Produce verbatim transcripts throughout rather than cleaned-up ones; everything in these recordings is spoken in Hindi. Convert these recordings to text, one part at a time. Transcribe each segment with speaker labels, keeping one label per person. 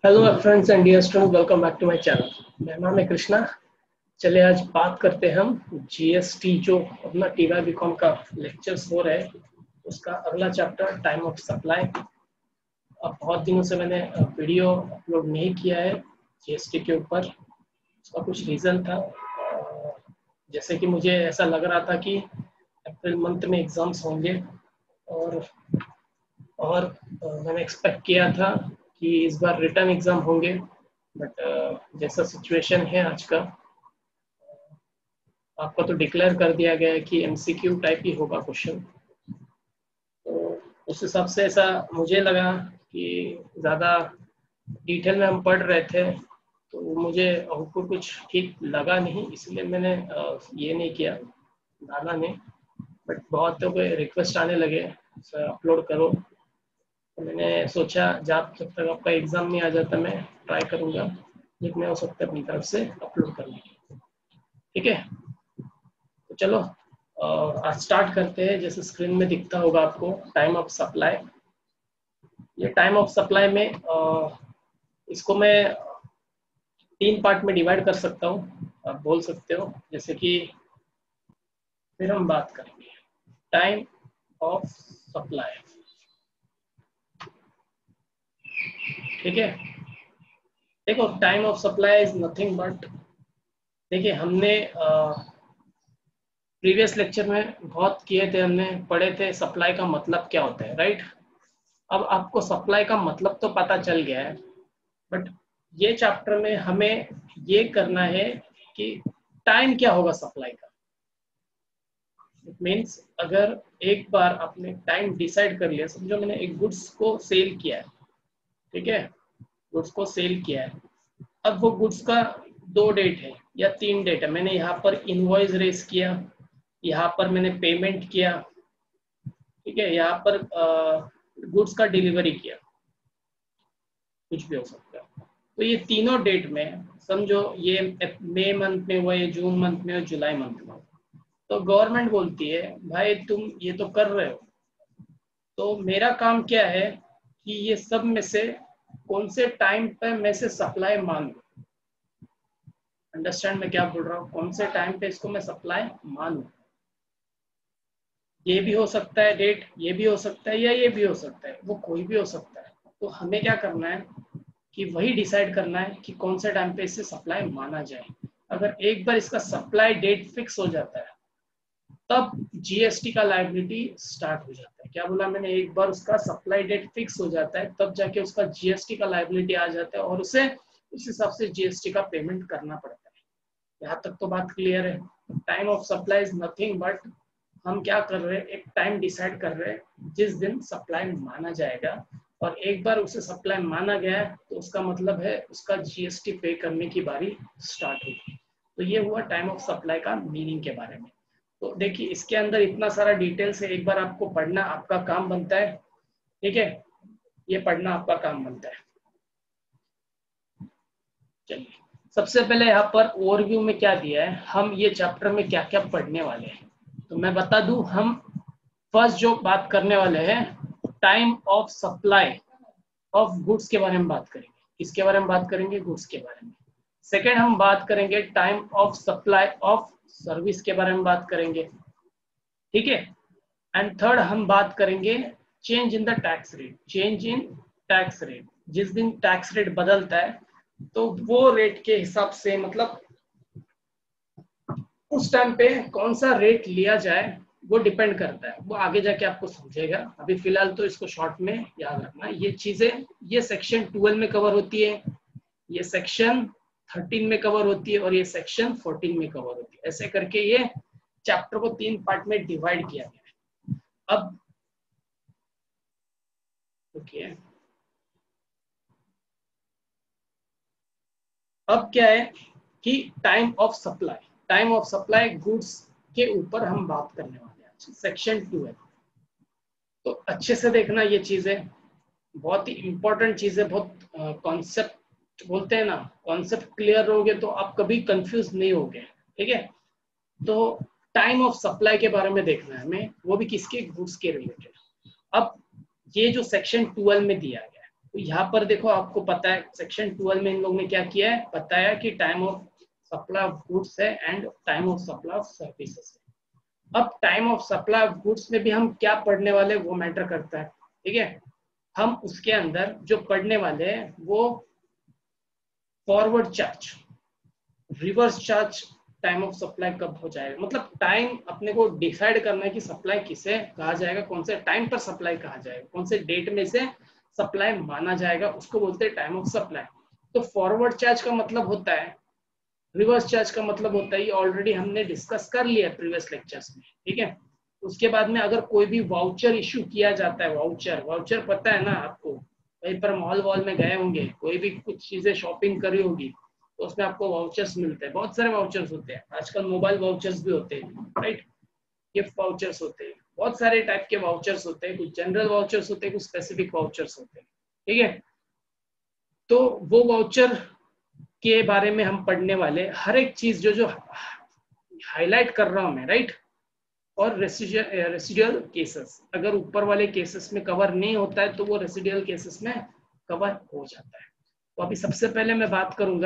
Speaker 1: Hello friends and dear student, welcome back to my channel. मेरा नाम है कृष्णा। चलिए आज बात करते हैं हम जीएसटी, जो अपना टीवाई बीकॉम का लेक्चर्स हो रहा है उसका अगला चैप्टर टाइम ऑफ सप्लाई। अब बहुत दिनों से मैंने वीडियो अपलोड नहीं किया है जीएसटी के ऊपर। उसका कुछ रीज़न था, जैसे कि मुझे ऐसा लग रहा था कि अप्रैल मंथ में एग्ज़ाम्स होंगे और और मैंने एक्सपेक्ट किया था कि इस बार रिटर्न एग्ज़ाम होंगे, बट जैसा सिचुएशन है आज का, आपका तो डिक्लेयर कर दिया गया है कि एमसीक्यू टाइप ही होगा क्वेश्चन। तो उस हिसाब से ऐसा मुझे लगा कि ज़्यादा डिटेल में हम पढ़ रहे थे तो मुझे आउटपुट कुछ ठीक लगा नहीं, इसलिए मैंने ये नहीं किया, डाला नहीं। बट बहुत तो रिक्वेस्ट आने लगे सर अपलोड करो, तो मैंने सोचा जब जब तक आपका एग्ज़ाम नहीं आ जाता मैं ट्राई करूँगा जितना हो सकता है अपनी तरफ से अपलोड करने की। ठीक है, तो चलो आज स्टार्ट करते हैं। जैसे स्क्रीन में दिखता होगा आपको टाइम ऑफ सप्लाई। ये टाइम ऑफ सप्लाई में आ, इसको मैं तीन पार्ट में डिवाइड कर सकता हूँ, आप बोल सकते हो। जैसे कि फिर हम बात करेंगे टाइम ऑफ सप्लाई। ठीक है, देखो time of supply is nothing but, देखिए हमने प्रीवियस लेक्चर में बहुत किए थे, हमने पढ़े थे सप्लाई का मतलब क्या होता है, राइट। अब आपको सप्लाई का मतलब तो पता चल गया है, बट ये चैप्टर में हमें ये करना है कि टाइम क्या होगा सप्लाई का। इट मीन्स अगर एक बार आपने टाइम डिसाइड कर लिया, समझो मैंने एक गुड्स को सेल किया है, ठीक है, गुड्स को सेल किया है। अब वो गुड्स का दो डेट है या तीन डेट है, मैंने यहाँ पर इनवॉइस रेस किया, यहाँ पर मैंने पेमेंट किया, ठीक है, यहाँ पर गुड्स का डिलीवरी किया, कुछ भी हो सकता है। तो ये तीनों डेट में समझो ये मई मंथ में हुआ, ये जून मंथ में और जुलाई मंथ में, तो गवर्नमेंट बोलती है भाई तुम ये तो कर रहे हो, तो मेरा काम क्या है कि ये सब में से कौन से टाइम पे मैं से सप्लाई मांगू। अंडरस्टैंड मैं क्या बोल रहा हूँ, कौन से टाइम पे इसको मैं सप्लाई मानूं। ये भी हो सकता है डेट, ये भी हो सकता है, या ये भी हो सकता है, वो कोई भी हो सकता है। तो हमें क्या करना है कि वही डिसाइड करना है कि कौन से टाइम पे इससे सप्लाई माना जाए। अगर एक बार इसका सप्लाई डेट फिक्स हो जाता है तब जीएसटी का लायबिलिटी स्टार्ट हो जाता है। क्या बोला मैंने, एक बार उसका सप्लाई डेट फिक्स हो जाता है तब जाके उसका जीएसटी का लायबिलिटी आ जाता है और उसे उस हिसाब से जीएसटी का पेमेंट करना पड़ता है। यहाँ तक तो बात क्लियर है। Time of supply is nothing but, हम क्या कर रहे हैं, एक टाइम डिसाइड कर रहे हैं जिस दिन सप्लाई माना जाएगा, और एक बार उसे सप्लाई माना गया तो उसका मतलब है उसका जीएसटी पे करने की बारी स्टार्ट होगी। तो ये हुआ टाइम ऑफ सप्लाई का मीनिंग के बारे में। तो देखिए इसके अंदर इतना सारा डिटेल्स है, एक बार आपको पढ़ना आपका काम बनता है, ठीक है, ये पढ़ना आपका काम बनता है। चलिए सबसे पहले यहाँ पर ओवरव्यू में क्या दिया है, हम ये चैप्टर में क्या क्या पढ़ने वाले हैं तो मैं बता दूं। हम फर्स्ट जो बात करने वाले हैं time of supply of goods के बारे में बात करेंगे। किसके बारे में बात करेंगे, गुड्स के बारे में। सेकेंड हम बात करेंगे time of supply of service के बारे में बात करेंगे, ठीक है। एंड थर्ड हम बात करेंगे change in the tax rate. Change in tax rate, जिस दिन टैक्स रेट बदलता है तो वो रेट के हिसाब से, मतलब उस टाइम पे कौन सा रेट लिया जाए वो डिपेंड करता है, वो आगे जाके आपको समझेगा। अभी फिलहाल तो इसको शॉर्ट में याद रखना। ये चीजें ये सेक्शन ट्वेल्व में कवर होती है, ये सेक्शन थर्टीन में कवर होती है और ये सेक्शन फोर्टीन में कवर होती है। ऐसे करके ये चैप्टर को तीन पार्ट में डिवाइड किया गया है। अब ओके okay. अब क्या है कि time of supply, time of supply goods के ऊपर हम बात करने वाले हैं, सेक्शन टू है। तो अच्छे से देखना, ये चीजें बहुत ही इंपॉर्टेंट चीजें, बहुत कॉन्सेप्ट बोलते हैं ना, कॉन्सेप्ट क्लियर रहोगे तो आप कभी कंफ्यूज नहीं होगे, ठीक है। तो टाइम ऑफ सप्लाई के बारे में देखना है हमें, वो भी किसके, गुड्स के रिलेटेड। अब ये जो सेक्शन ट्वेल्व में दिया गया है, तो यहाँ पर देखो आपको पता है सेक्शन ट्वेल्व में इन लोगों ने क्या किया है, बताया कि time of supply of goods है and time of supply of services है। अब time of supply of goods में भी हम क्या पढ़ने वाले वो मैटर करता है, ठीक है। हम उसके अंदर जो पढ़ने वाले हैं वो forward charge, reverse charge time of supply कब हो जाएगा, मतलब टाइम अपने को डिसाइड करना है कि सप्लाई किसे कहा जाएगा, कौन से टाइम पर सप्लाई कहा जाएगा, कौन से डेट में से सप्लाई माना जाएगा, उसको बोलते हैं टाइम ऑफ सप्लाई। तो फॉरवर्ड चार्ज का मतलब होता है, रिवर्स चार्ज का मतलब होता है, ये ऑलरेडी हमने डिस्कस कर लिया प्रीवियस लेक्चर्स में, ठीक है। उसके बाद में अगर कोई भी वाउचर इशू किया जाता है, वाउचर वाउचर पता है ना आपको, कहीं पर मॉल वॉल में गए होंगे, कोई भी कुछ चीजें शॉपिंग करी होगी तो उसमें आपको वाउचर्स मिलते हैं, बहुत सारे वाउचर्स होते हैं, आजकल मोबाइल वाउचर्स भी होते हैं, राइट, गिफ्ट वाउचर्स होते हैं, बहुत सारे टाइप के वाउचर्स होते हैं, कुछ जनरल वाउचर्स होते हैं, कुछ स्पेसिफिक वाउचर्स होते हैं, ठीक है। तो वो वाउचर के बारे में हम पढ़ने वाले, हर एक चीज जो जो हाईलाइट कर रहा हूं मैं, राइट। और रेसिडुअल केसेस, अगर ऊपर वाले केसेस में कवर नहीं होता है तो वो रेसिडुअल केसेस में कवर हो जाता है। तो अभी सबसे पहले मैं बात करूंगा,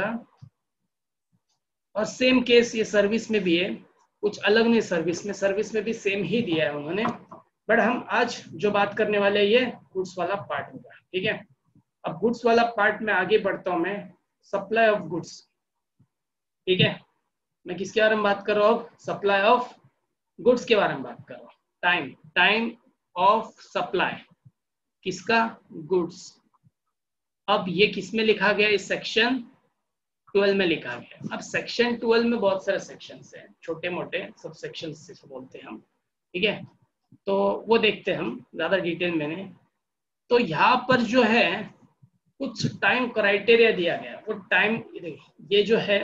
Speaker 1: और सेम केस ये सर्विस में भी है, कुछ अलग नहीं, सर्विस में सर्विस में भी सेम ही दिया है उन्होंने, बट हम आज जो बात करने वाले हैं ये गुड्स वाला पार्ट होगा, ठीक है। अब गुड्स वाला पार्ट में आगे बढ़ता हूं, मैं सप्लाई ऑफ गुड्स, ठीक है। मैं किसके बारे में बात कर रहा हूँ, सप्लाई ऑफ गुड्स के बारे में बात कर रहा हूँ। टाइम टाइम ऑफ सप्लाई किसका, गुड्स। अब ये किस में लिखा गया, इस सेक्शन ट्वेल्व में लिखा गया। अब सेक्शन ट्वेल्व में बहुत सारे सेक्शंस हैं, छोटे मोटे सब सेक्शन से बोलते हैं हम, ठीक है। तो वो देखते हैं हम ज्यादा डिटेल में नहीं। तो यहाँ पर जो है कुछ टाइम क्राइटेरिया दिया गया, वो टाइम ये जो है,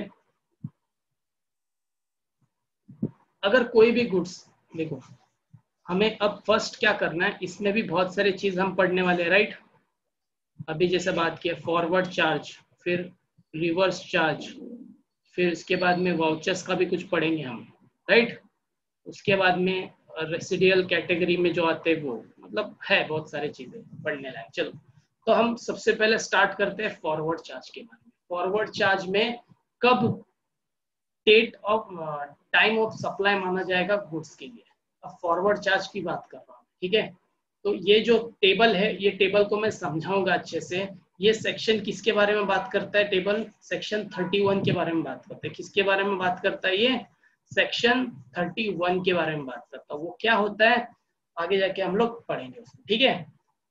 Speaker 1: अगर कोई भी गुड्स, देखो हमें अब फर्स्ट क्या करना है, इसमें भी बहुत सारी चीज हम पढ़ने वाले हैं, राइट। अभी जैसे बात किया फॉरवर्ड चार्ज, फिर रिवर्स चार्ज, फिर इसके बाद में वाउचर्स का भी कुछ पढ़ेंगे हम, राइट। उसके बाद में रेसिडुअल कैटेगरी में जो आते हैं वो, मतलब है बहुत सारी चीजें पढ़ने लायक। चलो तो हम सबसे पहले स्टार्ट करते हैं फॉरवर्ड चार्ज के बारे में। फॉरवर्ड चार्ज में कब date of time of supply माना जाएगा गुड्स के लिए, अब फॉरवर्ड चार्ज की बात कर रहा हूँ, ठीक है। तो ये जो टेबल है, ये टेबल को मैं समझाऊंगा अच्छे से। ये सेक्शन किसके बारे में बात करता है, टेबल सेक्शन थर्टी वन के बारे में बात करता है। किसके बारे में बात करता है, ये सेक्शन थर्टी वन के बारे में बात करता है। वो क्या होता है आगे जाके हम लोग पढ़ेंगे उसको, ठीक है।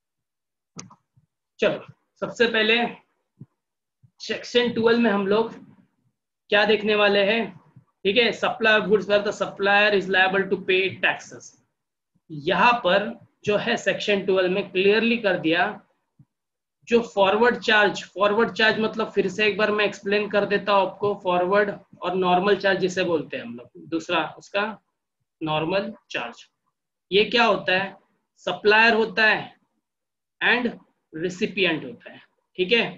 Speaker 1: चलो सबसे पहले सेक्शन ट्वेल्व में हम लोग क्या देखने वाले हैं, ठीक है। Supply of goods where the supplier is liable to pay taxes. यहाँ पर जो है सेक्शन ट्वेल्व में क्लियरली कर दिया, जो फॉरवर्ड चार्ज, फॉरवर्ड चार्ज मतलब फिर से एक बार मैं एक्सप्लेन कर देता हूं आपको, फॉरवर्ड और नॉर्मल चार्ज जिसे बोलते हैं हम लोग, दूसरा उसका नॉर्मल चार्ज। ये क्या होता है, सप्लायर होता है एंड रिसिपिएंट होता है, ठीक है।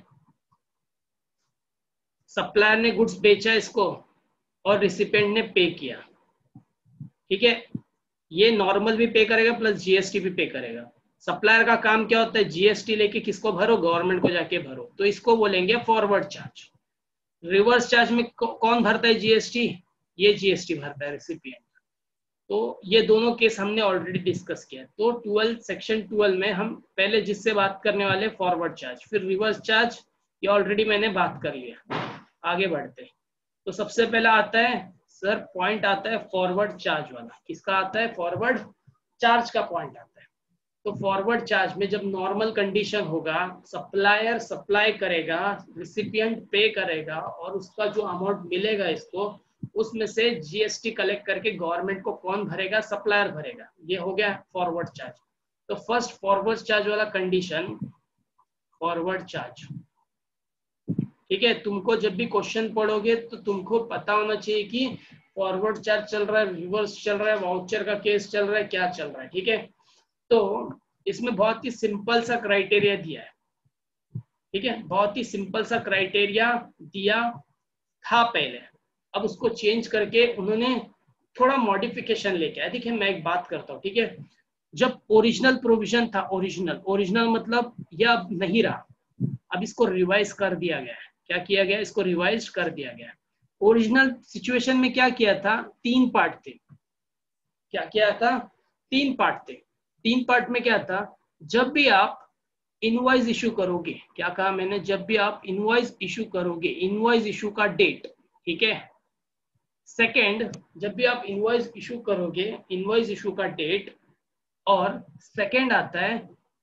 Speaker 1: सप्लायर ने गुड्स बेचा इसको और रिसिपिएंट ने पे किया, ठीक है। ये नॉर्मल भी पे करेगा प्लस जीएसटी भी पे करेगा। सप्लायर का काम क्या होता है, जीएसटी लेके किसको भरो, गवर्नमेंट को जाके भरो, तो इसको बोलेंगे फॉरवर्ड चार्ज। रिवर्स चार्ज में कौन भरता है जीएसटी, ये जीएसटी भरता है रिसिपिएंट। तो ये दोनों केस हमने ऑलरेडी डिस्कस किया। तो ट्वेल्व सेक्शन ट्वेल्व में हम पहले जिससे बात करने वाले फॉरवर्ड चार्ज, फिर रिवर्स चार्ज, ये ऑलरेडी मैंने बात कर लिया। आगे बढ़ते तो सबसे पहला आता है सर पॉइंट आता है फॉरवर्ड चार्ज वाला। किसका आता है, फॉरवर्ड चार्ज का पॉइंट आता है। तो फॉरवर्ड चार्ज में जब नॉर्मल कंडीशन होगा, सप्लायर सप्लाई करेगा, रिसिपिएंट पे करेगा और उसका जो अमाउंट मिलेगा इसको, उसमें से जीएसटी कलेक्ट करके गवर्नमेंट को कौन भरेगा, सप्लायर भरेगा। ये हो गया फॉरवर्ड चार्ज। तो फर्स्ट फॉरवर्ड चार्ज वाला कंडीशन, फॉरवर्ड चार्ज, ठीक है। तुमको जब भी क्वेश्चन पढ़ोगे तो तुमको पता होना चाहिए कि फॉरवर्ड चार्ज चल रहा है, रिवर्स चल रहा है, वाउचर का केस चल रहा है, क्या चल रहा है, ठीक है। तो इसमें बहुत ही सिंपल सा क्राइटेरिया दिया है, ठीक है। बहुत ही सिंपल सा क्राइटेरिया दिया था पहले, अब उसको चेंज करके उन्होंने थोड़ा मॉडिफिकेशन लेके आया। देखिए मैं एक बात करता हूँ, ठीक है। जब ओरिजिनल प्रोविजन था, ओरिजिनल ओरिजिनल मतलब यह अब नहीं रहा, अब इसको रिवाइज कर दिया गया है। क्या किया गया? इसको रिवाइज कर दिया गया है। ओरिजिनल सिचुएशन में क्या किया था? तीन पार्ट थे। क्या किया था? तीन पार्ट थे। तीन पार्ट में क्या था? जब भी आप इनवॉइस इशू करोगे, क्या कहा मैंने? जब भी आप इनवॉइस इशू करोगे, इनवॉइस इशू का डेट, ठीक है। सेकंड, जब भी आप इनवॉइस इशू करोगे, इनवॉइस इशू का डेट, और सेकंड आता है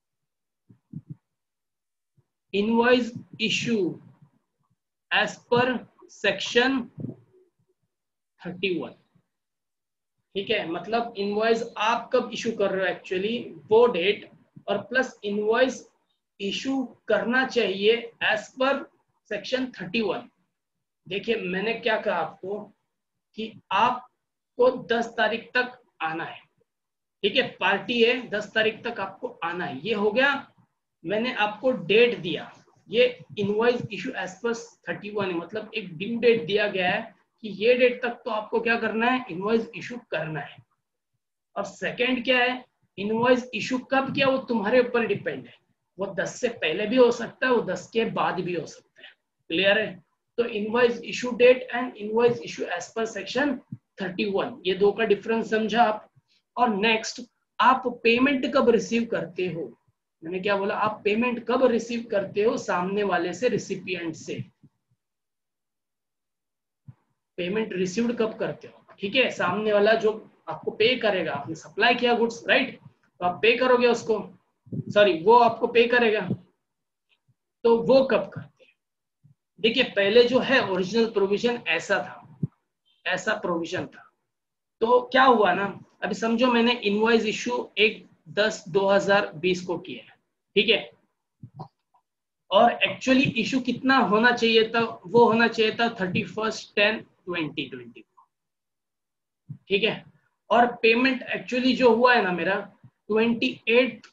Speaker 1: invoice issue as per section thirty one. ठीक है, मतलब इनवॉइस आप कब इशू कर रहे हो एक्चुअली, वो डेट, और प्लस इनवॉइस इशू करना चाहिए as per section thirty one. देखिए मैंने क्या कहा आपको कि आपको दस तारीख तक आना है, ठीक है, पार्टी है, दस तारीख तक आपको आना है, ये हो गया। मैंने आपको डेट दिया, ये invoice issue as per thirty one है, मतलब एक ड्यू डेट दिया गया है कि ये डेट तक तो आपको क्या करना है? इनवॉइस इशू करना है। और सेकंड क्या है? इनवॉइस इशू कब किया वो तुम्हारे ऊपर डिपेंड है, वो दस से पहले भी हो सकता है, वो दस के बाद भी हो सकता है। क्लियर है? तो invoice issue date and invoice issue as per section thirty one, ये दो का डिफरेंस समझा आप। और नेक्स्ट, आप पेमेंट कब रिसीव करते हो? मैंने क्या बोला? आप पेमेंट कब रिसीव करते हो? सामने वाले से, रिसिपिएंट से। पेमेंट रिसीव्ड कब करते हो? ठीक है, सामने वाला जो आपको पे करेगा, आपने सप्लाई किया गुड्स, राइट, तो आप पे करोगे उसको, सॉरी वो आपको पे करेगा, तो वो कब करते हैं? देखिए पहले जो है ओरिजिनल प्रोविजन ऐसा था, ऐसा प्रोविजन था। तो क्या हुआ ना, अभी समझो मैंने इनवॉइस इशू एक दस दो हजार बीस को किया है, ठीक है, और एक्चुअली इशू कितना होना चाहिए था? वो होना चाहिए था thirty first ten twenty twenty, ठीक है। और पेमेंट एक्चुअली जो हुआ है ना मेरा ट्वेंटी एट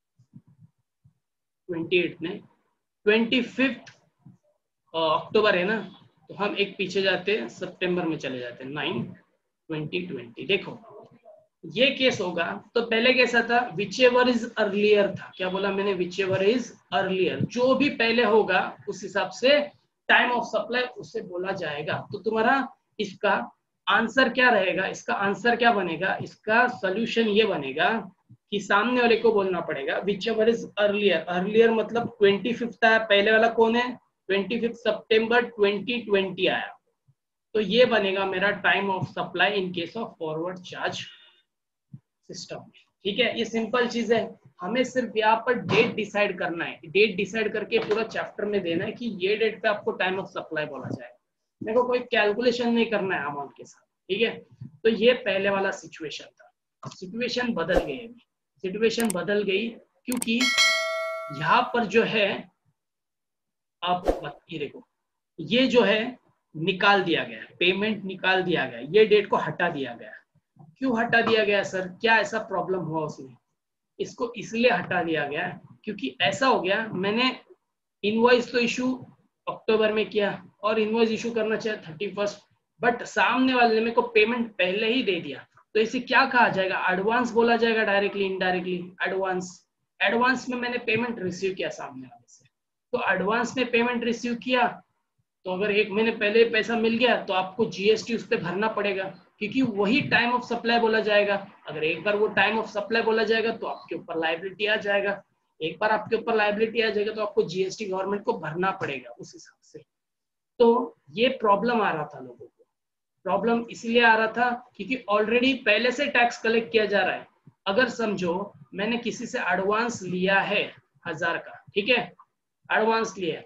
Speaker 1: ट्वेंटी एट में ट्वेंटी फिफ्थ अक्टूबर है ना, तो हम एक पीछे जाते हैं, सितंबर में चले जाते हैं, नाइन ट्वेंटी ट्वेंटी। देखो ये केस होगा, तो पहले कैसा था? विच एवर इज अर्लियर था। क्या बोला मैंने? विच एवर इज अर्लियर, जो भी पहले होगा उस हिसाब से टाइम ऑफ सप्लाई उससे बोला जाएगा। तो तुम्हारा इसका आंसर क्या रहेगा? इसका आंसर क्या बनेगा? इसका सोल्यूशन ये बनेगा कि सामने वाले को बोलना पड़ेगा whichever is earlier. Earlier मतलब ट्वेंटी फिफ्थ आया, पहले वाला कौन है? Twenty fifth September twenty twenty आया, तो ये बनेगा मेरा time of supply in case of forward charge system. ठीक है, ये सिंपल चीज है, हमें सिर्फ यहाँ पर डेट डिसाइड करना है, डेट डिसाइड करके पूरा चैप्टर में देना है कि ये डेट पे आपको टाइम ऑफ सप्लाई बोला जाए। मेरे को कोई कैलकुलेशन नहीं करना है अमाउंट के साथ, ठीक है। तो ये पहले वाला सिचुएशन था। सिचुएशन बदल गई, अभी सिचुएशन बदल गई क्योंकि यहाँ पर जो है आप ये देखो, ये जो है निकाल दिया गया, पेमेंट निकाल दिया गया, ये डेट को हटा दिया गया। क्यों हटा दिया गया सर? क्या ऐसा प्रॉब्लम हुआ उसमें? इसको इसलिए हटा दिया गया क्योंकि ऐसा हो गया, मैंने इनवॉइस तो इशू अक्टूबर में किया और इनवॉइस इशू करना चाहिए थर्टी फर्स्ट, बट सामने वाले ने मेरे को पेमेंट पहले ही दे दिया, तो इसे क्या कहा जाएगा? एडवांस बोला जाएगा, डायरेक्टली इनडायरेक्टली एडवांस। एडवांस में मैंने पेमेंट रिसीव किया सामने वाले से, तो एडवांस में पेमेंट रिसीव किया, तो अगर एक महीने पहले पैसा मिल गया तो आपको जीएसटी उस पर भरना पड़ेगा, क्योंकि वही टाइम ऑफ सप्लाई बोला जाएगा। अगर एक बार वो टाइम ऑफ सप्लाई बोला जाएगा तो आपके ऊपर लायबिलिटी आ जाएगा, एक बार आपके ऊपर लायबिलिटी आ जाएगा तो आपको जीएसटी गवर्नमेंट को भरना पड़ेगा उस हिसाब से। तो ये प्रॉब्लम आ रहा था लोगों को, प्रॉब्लम इसलिए आ रहा था क्योंकि ऑलरेडी पहले से टैक्स कलेक्ट किया जा रहा है। अगर समझो मैंने किसी से एडवांस लिया है हजार का, ठीक है, एडवांस लिया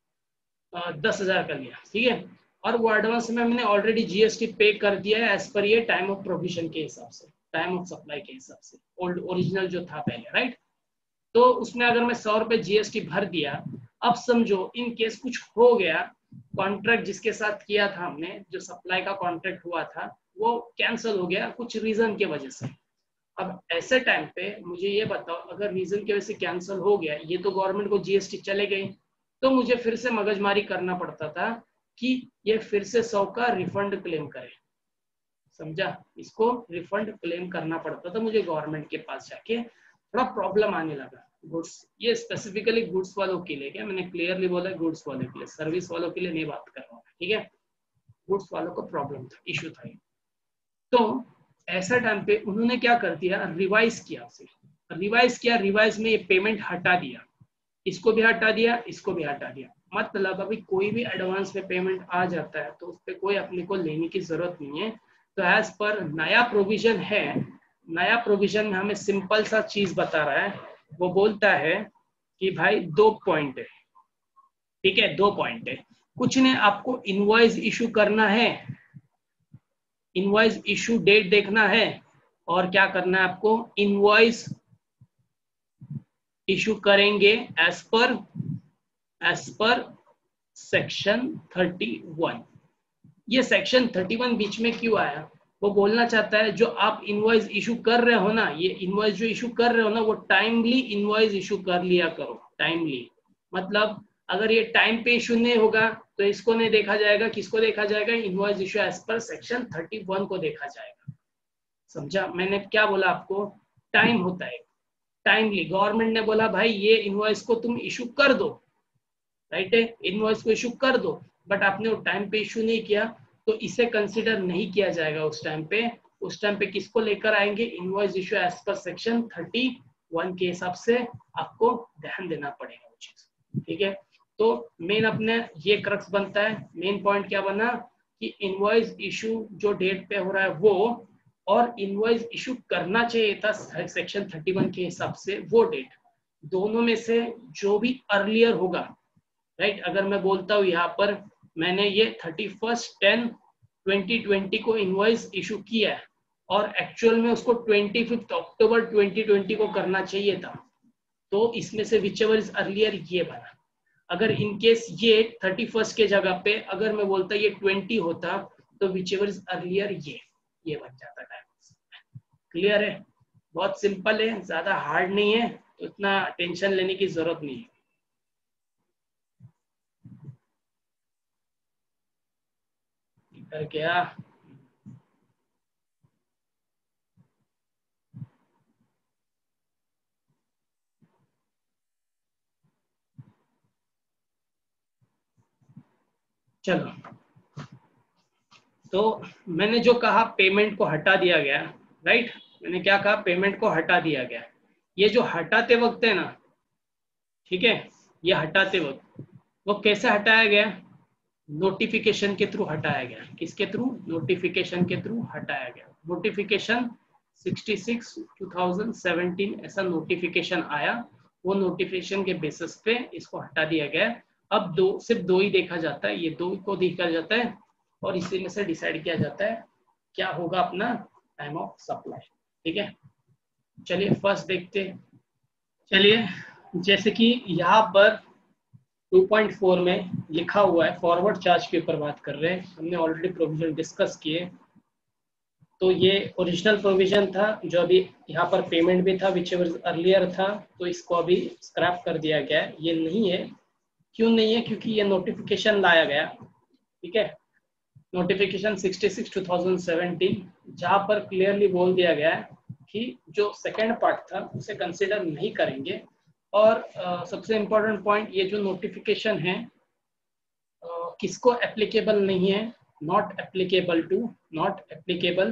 Speaker 1: दस हजार का लिया, ठीक है, और वो एडवांस में मैंने ऑलरेडी जीएसटी पे कर दिया है एज पर ये टाइम ऑफ प्रोविजन के हिसाब से, टाइम ऑफ सप्लाई के हिसाब से, ओल्ड ओरिजिनल जो था पहले, राइट। तो उसमें अगर मैं सौ रुपए जीएसटी भर दिया, अब समझो इन केस कुछ हो गया, कॉन्ट्रैक्ट जिसके साथ किया था हमने, जो सप्लाई का कॉन्ट्रैक्ट हुआ था वो कैंसिल हो गया कुछ रीजन की वजह से। अब ऐसे टाइम पे मुझे ये बताओ, अगर रीजन की वजह से कैंसिल हो गया, ये तो गवर्नमेंट को जीएसटी चले गई, तो मुझे फिर से मगजमारी करना पड़ता था कि ये फिर से सौ का रिफंड क्लेम करे, समझा? इसको रिफंड क्लेम करना पड़ता था मुझे गवर्नमेंट के पास जाके, थोड़ा प्रॉब्लम आने लगा। गुड्स, ये स्पेसिफिकली गुड्स वालों के लिए, क्या मैंने क्लियरली बोला गुड्स वालों के लिए, सर्विस वालों के लिए नहीं बात कर रहा हूँ, ठीक है। गुड्स वालों को प्रॉब्लम था, इशू था। तो ऐसा टाइम पे उन्होंने क्या कर दिया, रिवाइज किया उसे, रिवाइज किया, रिवाइज में ये पेमेंट हटा दिया, इसको भी हटा दिया, इसको भी हटा दिया। मतलब अभी कोई भी एडवांस में पेमेंट आ जाता है तो उस पर कोई अपने को लेने की जरूरत नहीं है। तो एज पर नया प्रोविजन है, नया प्रोविजन में हमें सिंपल सा चीज बता रहा है, वो बोलता है कि भाई दो पॉइंट है, ठीक है, दो पॉइंट है, कुछ ने आपको इनवॉइस इशू करना है, इनवॉइस इशू डेट देखना है, और क्या करना है आपको, इनवॉइस इशू करेंगे as per as per section thirty one. ये सेक्शन थर्टी वन बीच में क्यों आया, वो बोलना चाहता है जो आप इनवॉइस इशू कर रहे हो ना, ये इनवॉइस जो इशू कर रहे हो ना, वो टाइमली इनवॉइस इशू कर लिया करो, टाइमली। मतलब अगर ये टाइम पे इशू नहीं होगा तो इसको नहीं देखा जाएगा, किसको देखा जाएगा, invoice issue as per section thirty one को देखा जाएगा। समझा मैंने क्या बोला आपको, टाइम होता है, टाइमली। गवर्नमेंट ने बोला भाई ये इनवॉइस को तुम इशू कर दो, राइट है, इनवॉइस को इशू कर दो, बट आपने वो टाइम पे इशू नहीं किया तो इसे कंसीडर नहीं किया जाएगा उस टाइम पे। उस टाइम पे किसको लेकर आएंगे, invoice issue as per section thirty one के हिसाब से आपको ध्यान देना पड़ेगा वो चीज, ठीक है। तो मेन अपने ये क्रक्स बनता है, मेन पॉइंट क्या बना कि इनवॉइस इशू जो डेट पे हो रहा है वो, और इनवॉइस इशू करना चाहिए था सेक्शन थर्टी वन के हिसाब से वो डेट, दोनों में से जो भी अर्लियर होगा, राइट। अगर मैं बोलता हूँ यहाँ पर मैंने ये thirty first ten twenty twenty को इनवॉइस इशू किया है और एक्चुअल में उसको twenty fifth October twenty twenty को करना चाहिए था, तो इसमें से विच एवर इज अर्लियर ये बना। अगर इन केस ये थर्टी फर्स्ट के जगह पे अगर मैं बोलता ये ट्वेंटी होता तो विच एवर इज अर्लियर ये ये बन जाता टाइम। क्लियर है, बहुत सिंपल है, ज्यादा हार्ड नहीं है, तो इतना टेंशन लेने की जरूरत नहीं है। कर क्या चलो, तो मैंने जो कहा पेमेंट को हटा दिया गया, राइट, मैंने क्या कहा, पेमेंट को हटा दिया गया। ये जो हटाते वक्त है ना, ठीक है, ये हटाते वक्त वो कैसे हटाया गया, नोटिफिकेशन के थ्रू हटाया गया। किसके थ्रू, नोटिफिकेशन के थ्रू हटाया गया। Notification sixty six two thousand seventeen ऐसा नोटिफिकेशन आया, वो नोटिफिकेशन के बेसिस पे इसको हटा दिया गया। अब दो, सिर्फ दो ही देखा जाता है, ये दो को देखा जाता है और इसी में से डिसाइड किया जाता है क्या होगा अपना टाइम ऑफ सप्लाई, ठीक है। चलिए फर्स्ट देखते हैं। चलिए जैसे कि यहाँ पर टू पॉइंट फोर में लिखा हुआ है, फॉरवर्ड चार्ज के ऊपर बात कर रहे हैं, हमने ऑलरेडी प्रोविजन डिस्कस किए। तो ये ओरिजिनल प्रोविजन था जो अभी यहाँ पर पेमेंट भी था विच एवर अर्लियर था, तो इसको अभी स्क्रैप कर दिया गया है, ये नहीं है। क्यों नहीं है, क्योंकि ये नोटिफिकेशन लाया गया, ठीक है, notification sixty six two thousand seventeen, जहाँ पर क्लियरली बोल दिया गया है कि जो सेकेंड पार्ट था उसे कंसिडर नहीं करेंगे। और uh, सबसे इम्पोर्टेंट पॉइंट, ये जो नोटिफिकेशन है uh, किसको एप्लीकेबल नहीं है, not applicable to not applicable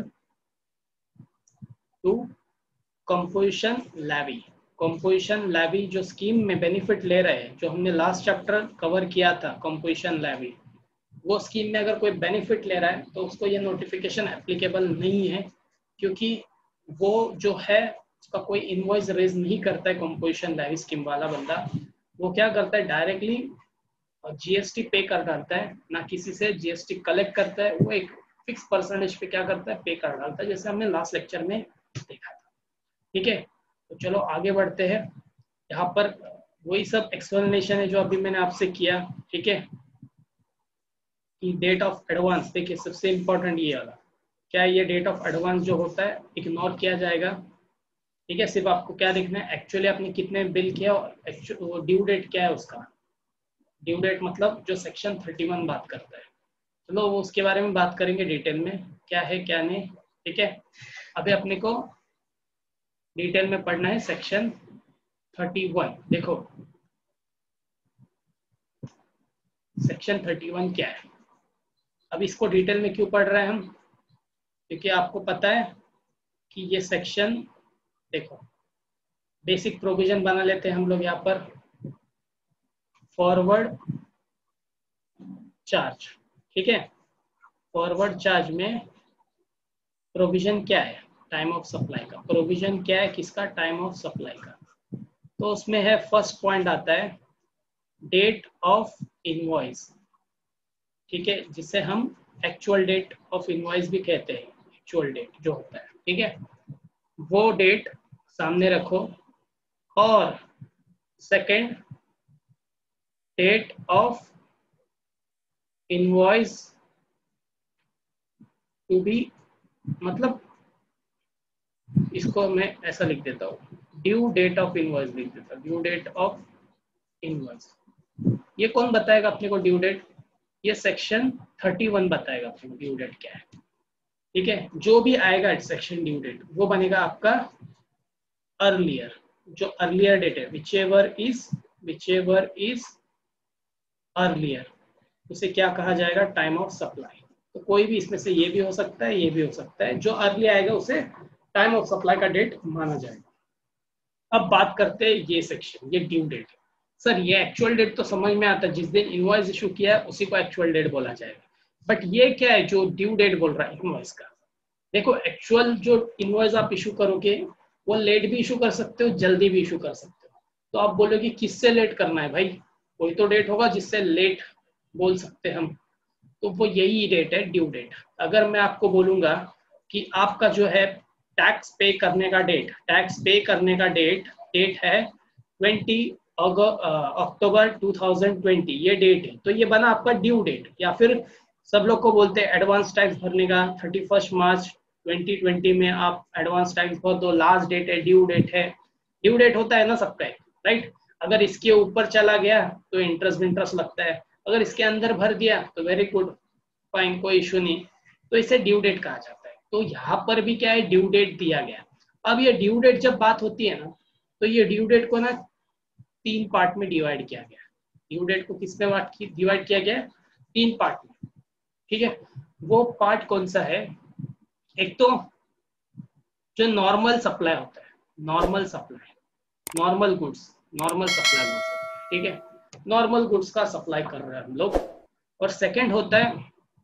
Speaker 1: to composition levy. Composition levy जो स्कीम में बेनिफिट ले रहे हैं, जो हमने लास्ट चैप्टर कवर किया था कंपोजिशन लेवी, वो स्कीम में अगर कोई बेनिफिट ले रहा है तो उसको ये नोटिफिकेशन एप्लीकेबल नहीं है, क्योंकि वो जो है उसका कोई इनवॉइस रेज नहीं करता है। कंपोजिशन लेवी स्कीम वाला बंदा वो क्या करता है, डायरेक्टली जीएसटी पे कर डालता है, ना किसी से जीएसटी कलेक्ट करता है, वो एक फिक्स परसेंटेज पे क्या करता है, पे कर डालता है, जैसे हमने लास्ट लेक्चर में देखा था, ठीक है। तो चलो आगे बढ़ते हैं। यहाँ पर वही सब एक्सप्लेनेशन है जो अभी मैंने आपसे किया, ठीक है, कि डेट ऑफ एडवांस। देखिए सबसे इंपॉर्टेंट ये वाला, क्या ये डेट ऑफ एडवांस जो होता है इग्नोर किया जाएगा, ठीक है। सिर्फ आपको क्या देखना है, एक्चुअली आपने कितने बिल किया और ड्यू डेट क्या है उसका। ड्यू डेट मतलब जो सेक्शन थर्टी वन बात करता है, चलो वो उसके बारे में बात करेंगे डिटेल में, क्या है क्या नहीं, ठीक है। अभी अपने को डिटेल में पढ़ना है सेक्शन थर्टी वन देखो, सेक्शन थर्टी वन क्या है। अब इसको डिटेल में क्यों पढ़ रहे हैं हम, क्योंकि आपको पता है कि ये सेक्शन, देखो बेसिक प्रोविजन बना लेते हैं हम लोग यहाँ पर। फॉरवर्ड चार्ज, ठीक है, फॉरवर्ड चार्ज में प्रोविजन क्या है, टाइम ऑफ सप्लाई का। प्रोविजन क्या है किसका, टाइम ऑफ सप्लाई का। तो उसमें है, फर्स्ट पॉइंट आता है डेट ऑफ इनवॉइस, ठीक है, जिसे हम एक्चुअल डेट ऑफ इनवॉइस भी कहते हैं, एक्चुअल डेट जो होता है, ठीक है, वो डेट सामने रखो। और second, date of invoice to be, मतलब इसको मैं ऐसा लिख देता हूँ, ड्यू डेट ऑफ इनवॉइस लिख देता हूँ, ड्यू डेट ऑफ इनवॉइस। ये कौन बताएगा अपने को ड्यू डेट, ये सेक्शन थर्टी वन बताएगा अपने को ड्यू डेट क्या है, ठीक है। जो भी आएगा सेक्शन ड्यू डेट वो बनेगा आपका अर्लियर, जो अर्लियर डेट है, whichever is whichever is earlier, उसे क्या कहा जाएगा, टाइम ऑफ सप्लाई। तो कोई भी इसमें से ये भी हो सकता है, ये भी हो सकता है, जो अर्ली आएगा उसे टाइम ऑफ सप्लाई का डेट माना जाएगा। अब बात करते हैं ये सेक्शन, ये ड्यू डेट। सर ये एक्चुअल डेट तो समझ में आता है, जिस दिन इनवॉइस इशू किया है उसी को एक्चुअल डेट बोला जाएगा। बट ये क्या है जो ड्यू डेट बोल रहा है इनवॉइस का, देखो एक्चुअल जो इनवॉइस आप इशू करोगे वो लेट भी इशू कर सकते हो, जल्दी भी इशू कर सकते हो। तो आप बोलोगे किससे लेट करना है भाई, कोई तो डेट होगा जिससे लेट बोल सकते हैं हम, तो वो यही डेट है ड्यू डेट। अगर मैं आपको बोलूंगा कि आपका जो है टैक्स पे करने का डेट, टैक्स पे करने का डेट डेट है twenty October two thousand twenty, ये डेट है, तो ये बना आपका ड्यू डेट। या फिर सब लोग को बोलते हैं एडवांस टैक्स भरने का thirty first March twenty twenty में आप एडवांस टैक्स भर दो, लास्ट डेट है, ड्यू डेट है। ड्यू डेट होता है ना सबका, राइट। अगर इसके ऊपर चला गया तो इंटरेस्ट इंटरेस्ट लगता है, अगर इसके अंदर भर दिया तो वेरी गुड, फाइन, कोई इशू नहीं, तो इसे ड्यू डेट कहा जाता है। तो यहाँ पर भी क्या है, ड्यू डेट दिया गया। अब ये ड्यू डेट जब बात होती है ना, तो ये ड्यू डेट को ना तीन पार्ट में डिवाइड किया गया। ड्यू डेट को किसमें डिवाइड किया गया, तीन पार्ट में, ठीक है। वो पार्ट कौन सा है, एक तो जो नॉर्मल सप्लाई होता है, normal supply, normal goods, normal supply बोल सकते हैं, ठीक है, नॉर्मल गुड्स का सप्लाई कर रहे हैं हम लोग। और सेकंड होता है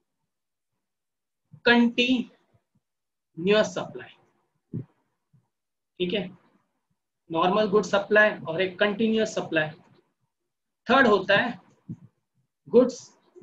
Speaker 1: कंटिन्यूअस सप्लाई, ठीक है, नॉर्मल गुड सप्लाई और एक कंटिन्यूअस सप्लाई। थर्ड होता है goods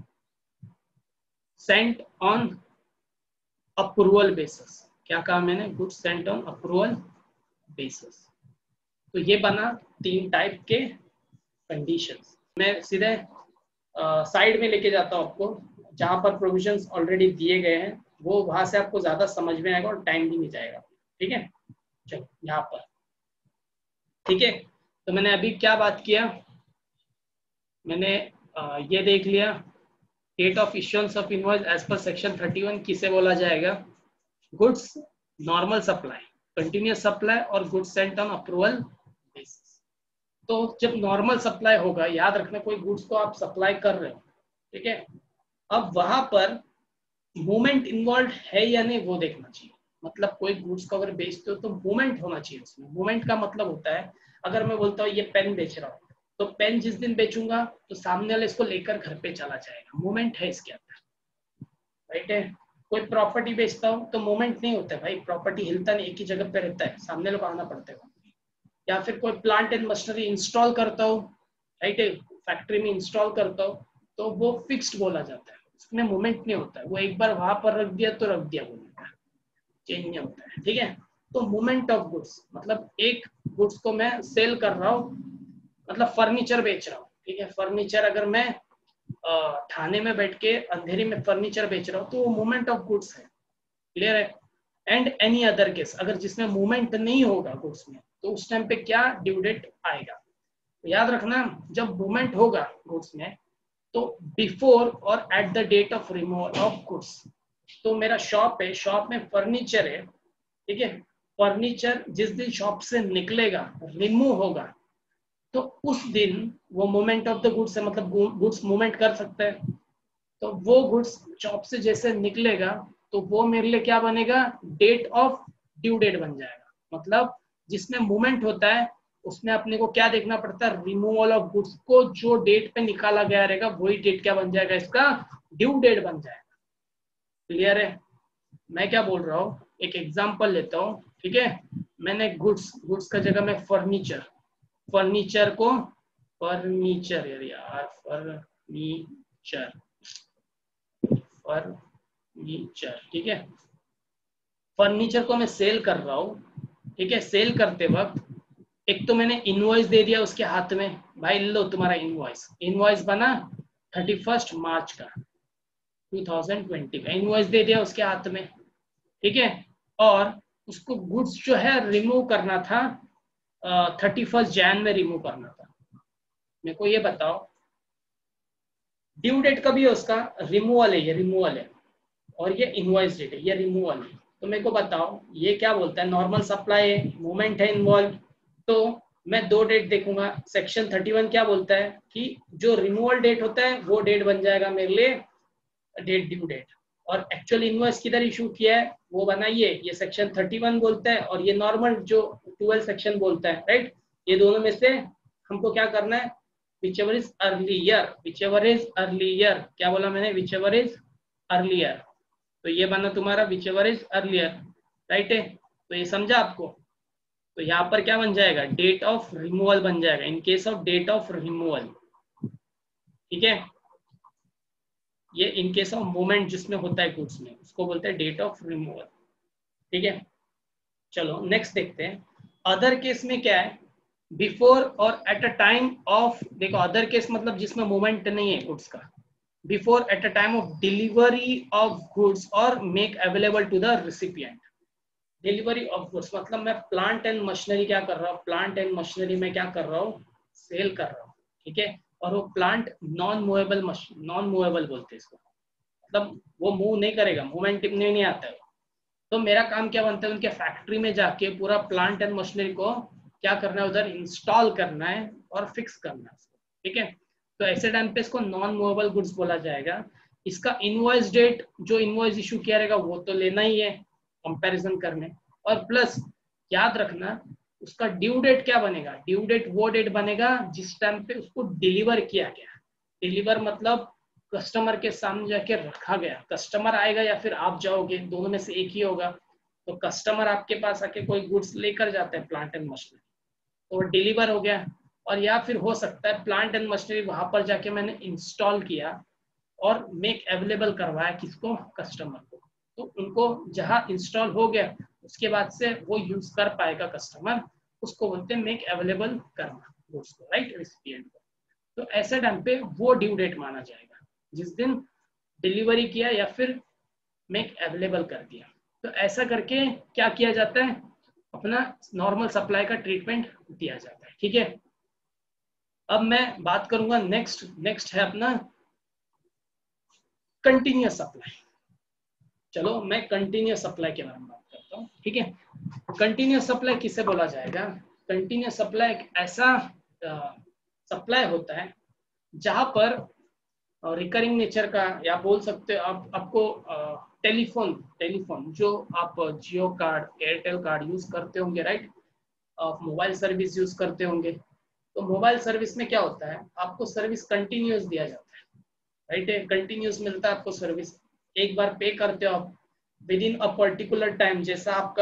Speaker 1: sent on approval basis. क्या कहा मैंने, goods sent on approval basis. तो ये बना तीन टाइप के कंडीशंस। मैं सीधे साइड में लेके जाता हूँ आपको, जहां पर प्रोविजंस ऑलरेडी दिए गए हैं, वो वहां से आपको ज्यादा समझ में आएगा और टाइम भी नहीं जाएगा, ठीक है। चलो यहाँ पर, ठीक है। तो मैंने अभी क्या बात किया, मैंने आ, ये देख लिया, date of issuance of invoice as per section thirty one किसे बोला जाएगा, goods normal supply, continuous supply और goods sent on approval basis. तो जब नॉर्मल सप्लाई होगा, याद रखना कोई गुड्स को आप सप्लाई कर रहे हो, ठीक है, अब वहां पर मूवमेंट इन्वॉल्व है या नहीं वो देखना चाहिए। मतलब कोई गुड्स को अगर बेचते हो तो मूवमेंट होना चाहिए उसमें। मूवमेंट का मतलब होता है, अगर मैं बोलता हूँ ये पेन बेच रहा हूँ, तो पेन जिस दिन बेचूंगा तो सामने वाले इसको लेकर घर पे चला जाएगा, मूवमेंट है इसके अंदर, राइट है। कोई प्रॉपर्टी बेचता हूँ तो मूवमेंट नहीं होता है भाई, प्रॉपर्टी हिलता नहीं, एक ही जगह पे रहता है, सामने लोग आना पड़ता है। या फिर कोई प्लांट एंड मशीनरी इंस्टॉल करता हूँ, राइट है, फैक्ट्री में इंस्टॉल करता हूँ, तो वो फिक्स्ड बोला जाता है, उसमें मूवमेंट नहीं होता है। वो एक बार वहां पर रख दिया तो रख दिया, बोलता है, चेंज नहीं होता है, ठीक है। तो मूवमेंट ऑफ गुड्स मतलब एक गुड्स को मैं सेल कर रहा हूँ, मतलब फर्नीचर बेच रहा हूँ, ठीक है। फर्नीचर अगर मैं थाने में बैठ के अंधेरी में फर्नीचर बेच रहा हूँ तो वो मूवमेंट ऑफ गुड्स है, क्लियर है। एंड एनी अदर केस, अगर जिसमें मूवमेंट नहीं होगा गुड्स में, तो उस टाइम पे क्या ड्यू डेट आएगा। तो याद रखना, जब मूवमेंट होगा गुड्स में तो before or at the date of removal of goods. तो मेरा शॉप है, शॉप में फर्नीचर है, ठीक है, फर्नीचर जिस दिन शॉप से निकलेगा, रिमूव होगा, तो उस दिन वो मूवमेंट ऑफ द गुड्स है, मतलब गुड्स मूवमेंट कर सकते हैं, तो वो गुड्स शॉप से जैसे निकलेगा तो वो मेरे लिए क्या बनेगा, डेट ऑफ ड्यू डेट बन जाएगा। मतलब जिसमें मूवमेंट होता है उसमें अपने को क्या देखना पड़ता है, रिमूवल ऑफ गुड्स को जो डेट पे निकाला गया रहेगा वही डेट क्या बन जाएगा, इसका ड्यू डेट बन जाएगा। क्लियर है? मैं क्या बोल रहा हूँ, एक एग्जांपल लेता हूँ, ठीक है। मैंने गुड्स गुड्स का जगह में फर्नीचर फर्नीचर को फर्नीचर यार फर्नीचर फर्नीचर ठीक है, फर्नीचर को मैं सेल कर रहा हूँ, ठीक है। सेल करते वक्त एक तो मैंने इनवॉइस दे दिया उसके हाथ में, भाई लो तुम्हारा इनवॉइस। इनवॉइस बना थर्टी फर्स्ट मार्च का टू थाउजेंड ट्वेंटी का, इनवॉइस दे दिया उसके हाथ में, ठीक है। और उसको गुड्स जो है रिमूव करना था थर्टी फर्स्ट जैन में रिमूव करना था। मेरे को ये बताओ ड्यू डेट कभी है उसका, रिमूवल है, ये रिमूवल है, और ये इनवॉइस डेट है, ये रिमूवल है। तो मेरे को बताओ ये क्या बोलता है, नॉर्मल सप्लाई है, मूवमेंट है इन्वॉल्व, तो मैं दो डेट देखूंगा। सेक्शन थर्टी वन क्या बोलता है कि जो रिमूवल डेट होता है वो डेट बन जाएगा मेरे लिए डेट ड्यू डेट, और एक्चुअल इनवॉइस किधर इशू किया है वो बनाइए, ये सेक्शन थर्टी वन बोलता है, और ये नॉर्मल जो ट्वेल्व सेक्शन बोलता है, राइट। ये दोनों में से हमको क्या करना है, whichever is earlier, whichever is earlier, क्या बोला मैंने, whichever is earlier, तो ये बना तुम्हारा whichever is earlier, राइट है। तो ये समझा आपको, तो यहाँ पर क्या बन जाएगा, डेट ऑफ रिमूवल बन जाएगा, in case of date of removal, ठीक है। ये इन केस ऑफ मूवमेंट जिसमें होता है गुड्स में, उसको बोलते हैं डेट ऑफ रिमूवल, ठीक है। चलो नेक्स्ट देखते हैं। अदर केस में क्या है, before or at a time of, देखो अदर केस मतलब जिसमें मूवमेंट नहीं है गुड्स का, before at a time of delivery of goods or make available to the recipient. Delivery of goods मतलब मैं प्लांट एंड मशीनरी क्या कर रहा हूँ, प्लांट एंड मशीनरी में क्या कर रहा हूँ, सेल कर रहा हूँ, ठीक है। और वो plant non movable machine, non movable बोलते हैं इसको, मतलब वो मूव नहीं करेगा, मूवमेंट टिपने नहीं आता है। तो मेरा काम क्या बनता है, उनके फैक्ट्री में जाके पूरा प्लांट एंड मशीनरी को क्या करना है, उधर इंस्टॉल करना है और फिक्स करना है, ठीक है। तो ऐसे टाइम पे इसको नॉन मूवेबल गुड्स बोला जाएगा। इसका इनवॉइस डेट जो इनवॉइस इशू किया रहेगा वो तो लेना ही है कंपैरिजन करने, और प्लस याद रखना उसका ड्यू डेट क्या बनेगा, ड्यू डेट वो डेट बनेगा जिस टाइम पे उसको डिलीवर किया गया। डिलीवर मतलब कस्टमर के सामने जाके रखा गया, कस्टमर आएगा या फिर आप जाओगे, दोनों में से एक ही होगा। तो कस्टमर आपके पास आके कोई गुड्स लेकर जाता है प्लांट एंड मशीनरी, तो वो डिलीवर हो गया। और या फिर हो सकता है प्लांट एंड मशीनरी वहां पर जाके मैंने इंस्टॉल किया और मेक अवेलेबल करवाया किसको, कस्टमर को। तो उनको जहां इंस्टॉल हो गया उसके बाद से वो यूज कर पाएगा कस्टमर, उसको बोलते हैं मेक अवेलेबल करना गुड्स को, राइट, रिसिपिएंट को। तो ऐसे टाइम पे वो ड्यू डेट माना जाएगा जिस दिन डिलीवरी किया या फिर मेक अवेलेबल कर दिया। तो ऐसा करके क्या किया जाता है, अपना नॉर्मल सप्लाई का ट्रीटमेंट दिया जाता है, ठीक है। अब मैं बात करूंगा नेक्स्ट नेक्स्ट है अपना कंटिन्यूअस सप्लाई। चलो मैं कंटिन्यूअस सप्लाई के बारे में बात करता हूँ, ठीक है। कंटिन्यूअस सप्लाई किसे बोला जाएगा, कंटिन्यूअस सप्लाई एक ऐसा सप्लाई होता है जहां पर रिकरिंग नेचर का, या बोल सकते हो आप, आपको टेलीफोन टेलीफोन जो आप Jio card Airtel card use करते होंगे, राइट, मोबाइल सर्विस यूज करते होंगे। तो मोबाइल सर्विस में क्या होता है, आपको सर्विस कंटिन्यूअस दिया जाता है, राइट है, कंटिन्यूअस मिलता है आपको सर्विस। एक बार पे करते हो आप within a particular time, जैसा आपका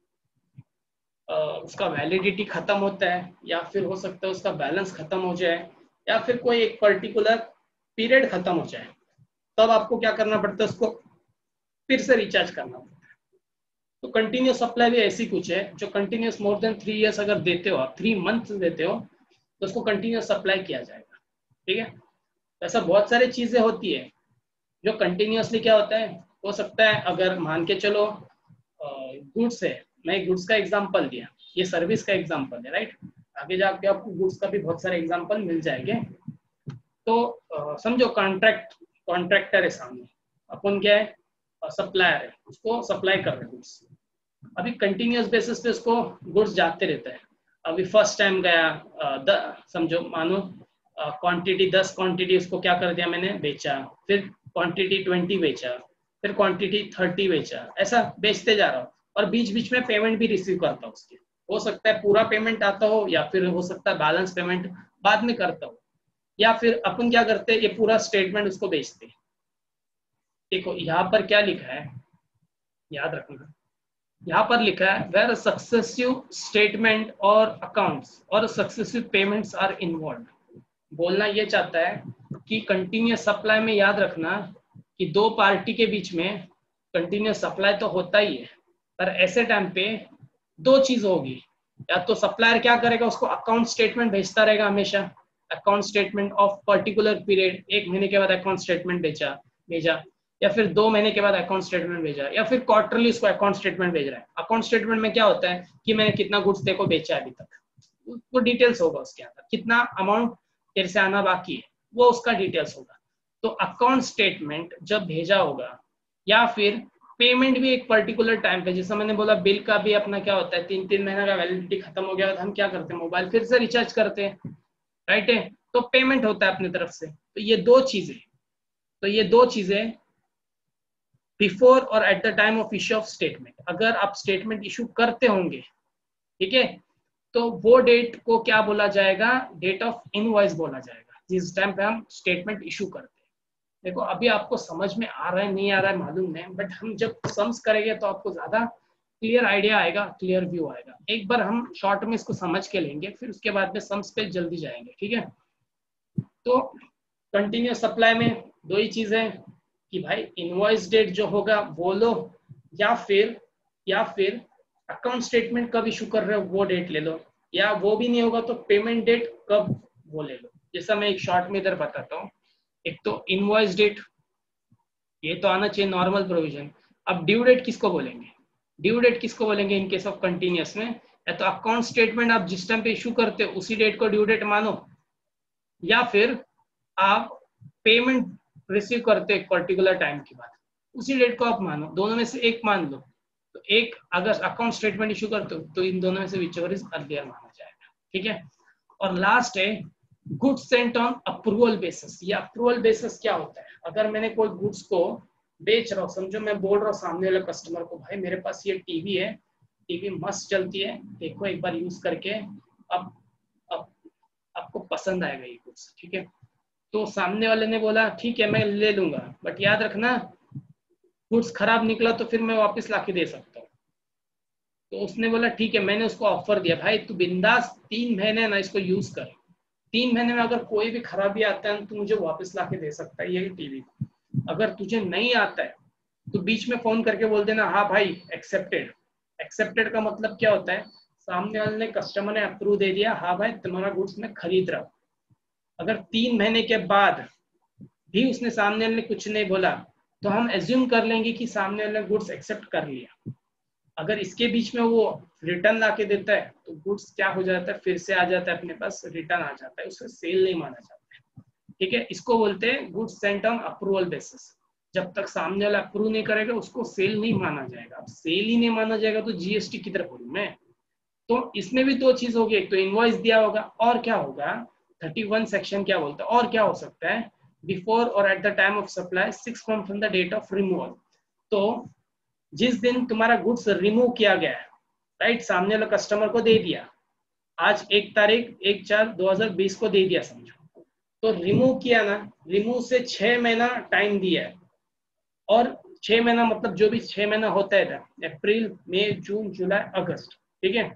Speaker 1: uh, उसका वैलिडिटी खत्म होता है, या फिर हो सकता है उसका बैलेंस खत्म हो जाए, या फिर कोई एक पर्टिकुलर पीरियड खत्म हो जाए, तब आपको क्या करना पड़ता है, उसको फिर से रिचार्ज करना पड़ता है। तो कंटिन्यूअस सप्लाई भी ऐसी कुछ है जो continuous more than three years अगर देते हो आप, थ्री मंथ देते हो, तो उसको कंटिन्यूअस सप्लाई किया जाएगा, ठीक है। ऐसा बहुत सारी चीजें होती है जो कंटिन्यूअसली क्या होता है, हो सकता है अगर मान के चलो गुड्स है, मैं गुड्स का एग्जांपल दिया, ये सर्विस का एग्जांपल है, राइट। आगे जाके आपको गुड्स का भी बहुत सारे एग्जांपल मिल जाएंगे। तो uh, समझो कॉन्ट्रैक्ट कॉन्ट्रैक्टर है सामने, अपन क्या है, सप्लायर है, उसको सप्लाई कर रहे हैं गुड्स। अभी कंटिन्यूअस बेसिस पे उसको गुड्स जाते रहता है, अभी फर्स्ट टाइम गया, द समझो मानो क्वांटिटी दस क्वांटिटी उसको क्या कर दिया मैंने, बेचा, फिर क्वांटिटी ट्वेंटी बेचा, फिर क्वांटिटी थर्टी बेचा, ऐसा बेचते जा रहा हूँ और बीच बीच में पेमेंट भी रिसीव करता हूँ उसके। हो सकता है पूरा पेमेंट आता हो या फिर हो सकता है बैलेंस पेमेंट बाद में करता हो, या फिर अपन क्या करते हैं ये पूरा स्टेटमेंट उसको बेचते हैं। देखो यहाँ पर क्या लिखा है, याद रखना, यहाँ पर लिखा है where successive statement or accounts or successive payments are involve. बोलना ये चाहता है कि कंटिन्यूअस सप्लाई में याद रखना कि दो पार्टी के बीच में कंटिन्यूअस सप्लाई तो होता ही है, पर ऐसे टाइम पे दो चीज होगी, या तो सप्लायर क्या करेगा, उसको अकाउंट स्टेटमेंट भेजता रहेगा हमेशा, account statement of particular period, एक महीने के बाद अकाउंट स्टेटमेंट भेजा भेजा या फिर दो महीने के बाद अकाउंट स्टेटमेंट भेजा, या फिर क्वार्टरली उसको अकाउंट स्टेटमेंट भेज रहा है। अकाउंट स्टेटमेंट में क्या होता है कि मैंने कितना गुड्स देखो बेचा अभी तक, वो डिटेल्स होगा उसके अंदर, कितना अमाउंट तेरे से आना बाकी है वो उसका डिटेल्स होगा। तो अकाउंट स्टेटमेंट जब भेजा होगा, या फिर पेमेंट भी एक पर्टिकुलर टाइम पे, जैसा मैंने बोला बिल का भी अपना क्या होता है, तीन तीन महीना का वैलिडिटी खत्म हो गया तो हम क्या करते हैं, मोबाइल फिर से रिचार्ज करते हैं, राइट है, तो पेमेंट होता है अपनी तरफ से। तो ये दो चीजें तो ये दो चीजें before or at the time of issue of statement, अगर आप स्टेटमेंट इशू करते होंगे, ठीक है, तो वो डेट को क्या बोला जाएगा, डेट ऑफ इनवॉइस बोला जाएगा, जिस टाइम पे हम स्टेटमेंट इशू करते हैं। देखो अभी आपको समझ में आ रहा है नहीं आ रहा है मालूम नहीं, बट हम जब सम्स करेंगे तो आपको ज्यादा क्लियर आइडिया आएगा, क्लियर व्यू आएगा। एक बार हम शॉर्ट में इसको समझ के लेंगे, फिर उसके बाद में सम्स पे जल्दी जाएंगे, ठीक है। तो कंटिन्यूअस सप्लाई में दो ही चीजें कि भाई इनवॉइस डेट जो होगा वो लो, या फिर या फिर अकाउंट स्टेटमेंट कब इशू कर रहे हो वो डेट ले लो, या वो भी नहीं होगा तो पेमेंट डेट कब वो ले लो। जैसा मैं एक शॉर्ट में इधर बताता हूँ, एक तो इनवॉइस डेट, ये तो आना चाहिए नॉर्मल प्रोविजन। अब ड्यू डेट किसको बोलेंगे, ड्यू डेट किसको बोलेंगे इन केस ऑफ कंटिन्यूअस में, या तो अकाउंट स्टेटमेंट आप जिस टाइम पे इशू करते हो उसी डेट को ड्यू डेट मानो, या फिर आप पेमेंट रिसीव करते एक पर्टिकुलर टाइम के बाद उसी डेट को आप मानो, दोनों में से एक मान लो। तो एक अगर अकाउंट स्टेटमेंट इशू करते हो तो इन दोनों में से विचएवर इज अर्लियर माना जाएगा, ठीक है। और लास्ट है goods sent on approval basis. ये अप्रूवल बेसिस क्या होता है, अगर मैंने कोई गुड्स को बेच रहा हूँ, समझो मैं बोल रहा हूँ सामने वाले कस्टमर को, भाई मेरे पास ये टीवी है, टीवी मस्त चलती है, देखो एक बार यूज करके, अब अब आपको पसंद आएगा ये गुड्स, ठीक है। तो सामने वाले ने बोला ठीक है मैं ले लूंगा, बट याद रखना गुड्स खराब निकला तो फिर मैं वापस लाके दे सकता हूँ। तो उसने बोला ठीक है, मैंने उसको ऑफर दिया, भाई तू बिंदास तीन महीने ना इसको यूज कर, तीन महीने में अगर कोई भी खराबी आता है तो मुझे वापस लाके दे सकता है ये टीवी। अगर तुझे नहीं आता है तो बीच में फोन करके बोल देना हाँ भाई एक्सेप्टेड। एक्सेप्टेड का मतलब क्या होता है, सामने वाले ने कस्टमर ने अप्रूव दे दिया, हाँ भाई तुम्हारा गुड्स मैं खरीद रहा हूँ। अगर तीन महीने के बाद भी उसने सामने वाले ने कुछ नहीं बोला तो हम एज्यूम कर लेंगे कि सामने वाले ने गुड्स एक्सेप्ट कर लिया। अगर इसके बीच में वो रिटर्न ला के देता है तो गुड्स क्या हो जाता है, फिर से आ जाता है अपने पास, रिटर्न आ जाता है, उसे सेल नहीं माना जाता है, ठीक है। इसको बोलते हैं goods sent on approval basis. जब तक सामने वाला अप्रूव नहीं करेगा उसको सेल नहीं माना जाएगा। अब सेल ही नहीं माना जाएगा तो जीएसटी किधर भरूं मैं। तो इसमें भी दो चीज होगी, एक तो इनवॉइस दिया होगा, और क्या होगा थर्टी वन सेक्शन क्या बोलता है, और क्या हो सकता है, before or at the time of supply six month from the date of removal. तो जिस दिन तुम्हारा गुड्स रिमूव किया गया है, राइट, सामने वाले कस्टमर को दे दिया, आज एक तारीख एक चार दो हजार बीस को दे दिया समझो, तो रिमूव किया ना, रिमूव से छह महीना टाइम दिया है, और छह महीना मतलब जो भी छह महीना होता है अप्रैल मई जून जुलाई अगस्त, ठीक है,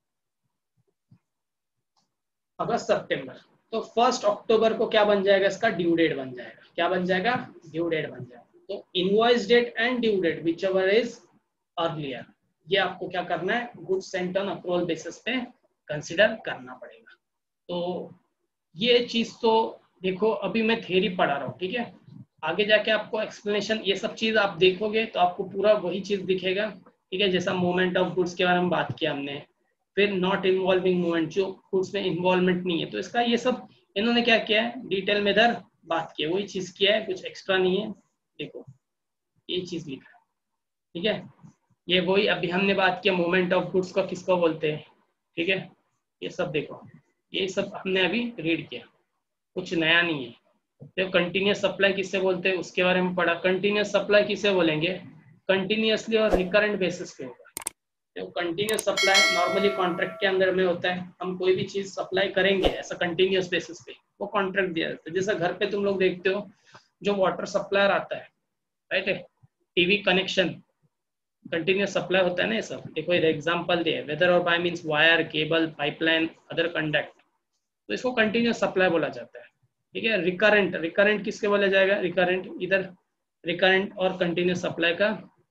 Speaker 1: अगस्त सितंबर, तो फर्स्ट अक्टूबर को क्या बन जाएगा, इसका ड्यू डेट बन जाएगा। क्या बन जाएगा, ड्यू डेट बन जाएगा। तो invoice date and due date whichever is earlier, ये आपको क्या करना है, goods sent on approval basis पे कंसिडर करना पड़ेगा। तो ये चीज तो देखो अभी मैं थ्योरी पढ़ा रहा हूँ, ठीक है, आगे जाके आपको एक्सप्लेनेशन ये सब चीज आप देखोगे तो आपको पूरा वही चीज दिखेगा, ठीक है। जैसा मूवमेंट ऑफ गुड्स के बारे में बात किया हमने, फिर नॉट इन्वॉल्विंग मूवमेंट, जो गुड्स में इन्वॉल्वमेंट नहीं है, तो इसका ये सब इन्होंने क्या किया है, डिटेल में इधर बात की है, वही चीज किया है, कुछ एक्स्ट्रा नहीं है। देखो ये चीज लिखा है, ठीक है, ये वही अभी हमने बात किया मूवमेंट ऑफ गुड्स का किसको बोलते हैं, ठीक है। ये सब देखो, ये सब हमने अभी रीड किया, कुछ नया नहीं है। तो कंटिन्यूस सप्लाई किससे बोलते हैं उसके बारे में पढ़ा। कंटिन्यूस सप्लाई किसे बोलेंगे, कंटिन्यूसली और रिकरेंट बेसिस पे होगा। तो कंटिन्यूस सप्लाई नॉर्मली कॉन्ट्रैक्ट के अंदर में होता है, हम कोई भी चीज सप्लाई करेंगे ऐसा कंटिन्यूस बेसिस पे, वो कॉन्ट्रैक्ट दिया जाता है। जैसे घर पे तुम लोग देखते हो जो वाटर सप्लायर आता है, राइट है, टीवी कनेक्शन कंटिन्यूस सप्लाई होता है ना, ये सब देखो इधर एग्जांपल दिए, whether or by means wire, cable, pipeline, other conduct, तो इसको कंटिन्यूस सप्लाई बोला जाता है। ठीक है, रिकरेंट, रिकरेंट किसके बोला जाएगा, रिकरेंट इधर रिकरेंट और कंटिन्यूस सप्लाई का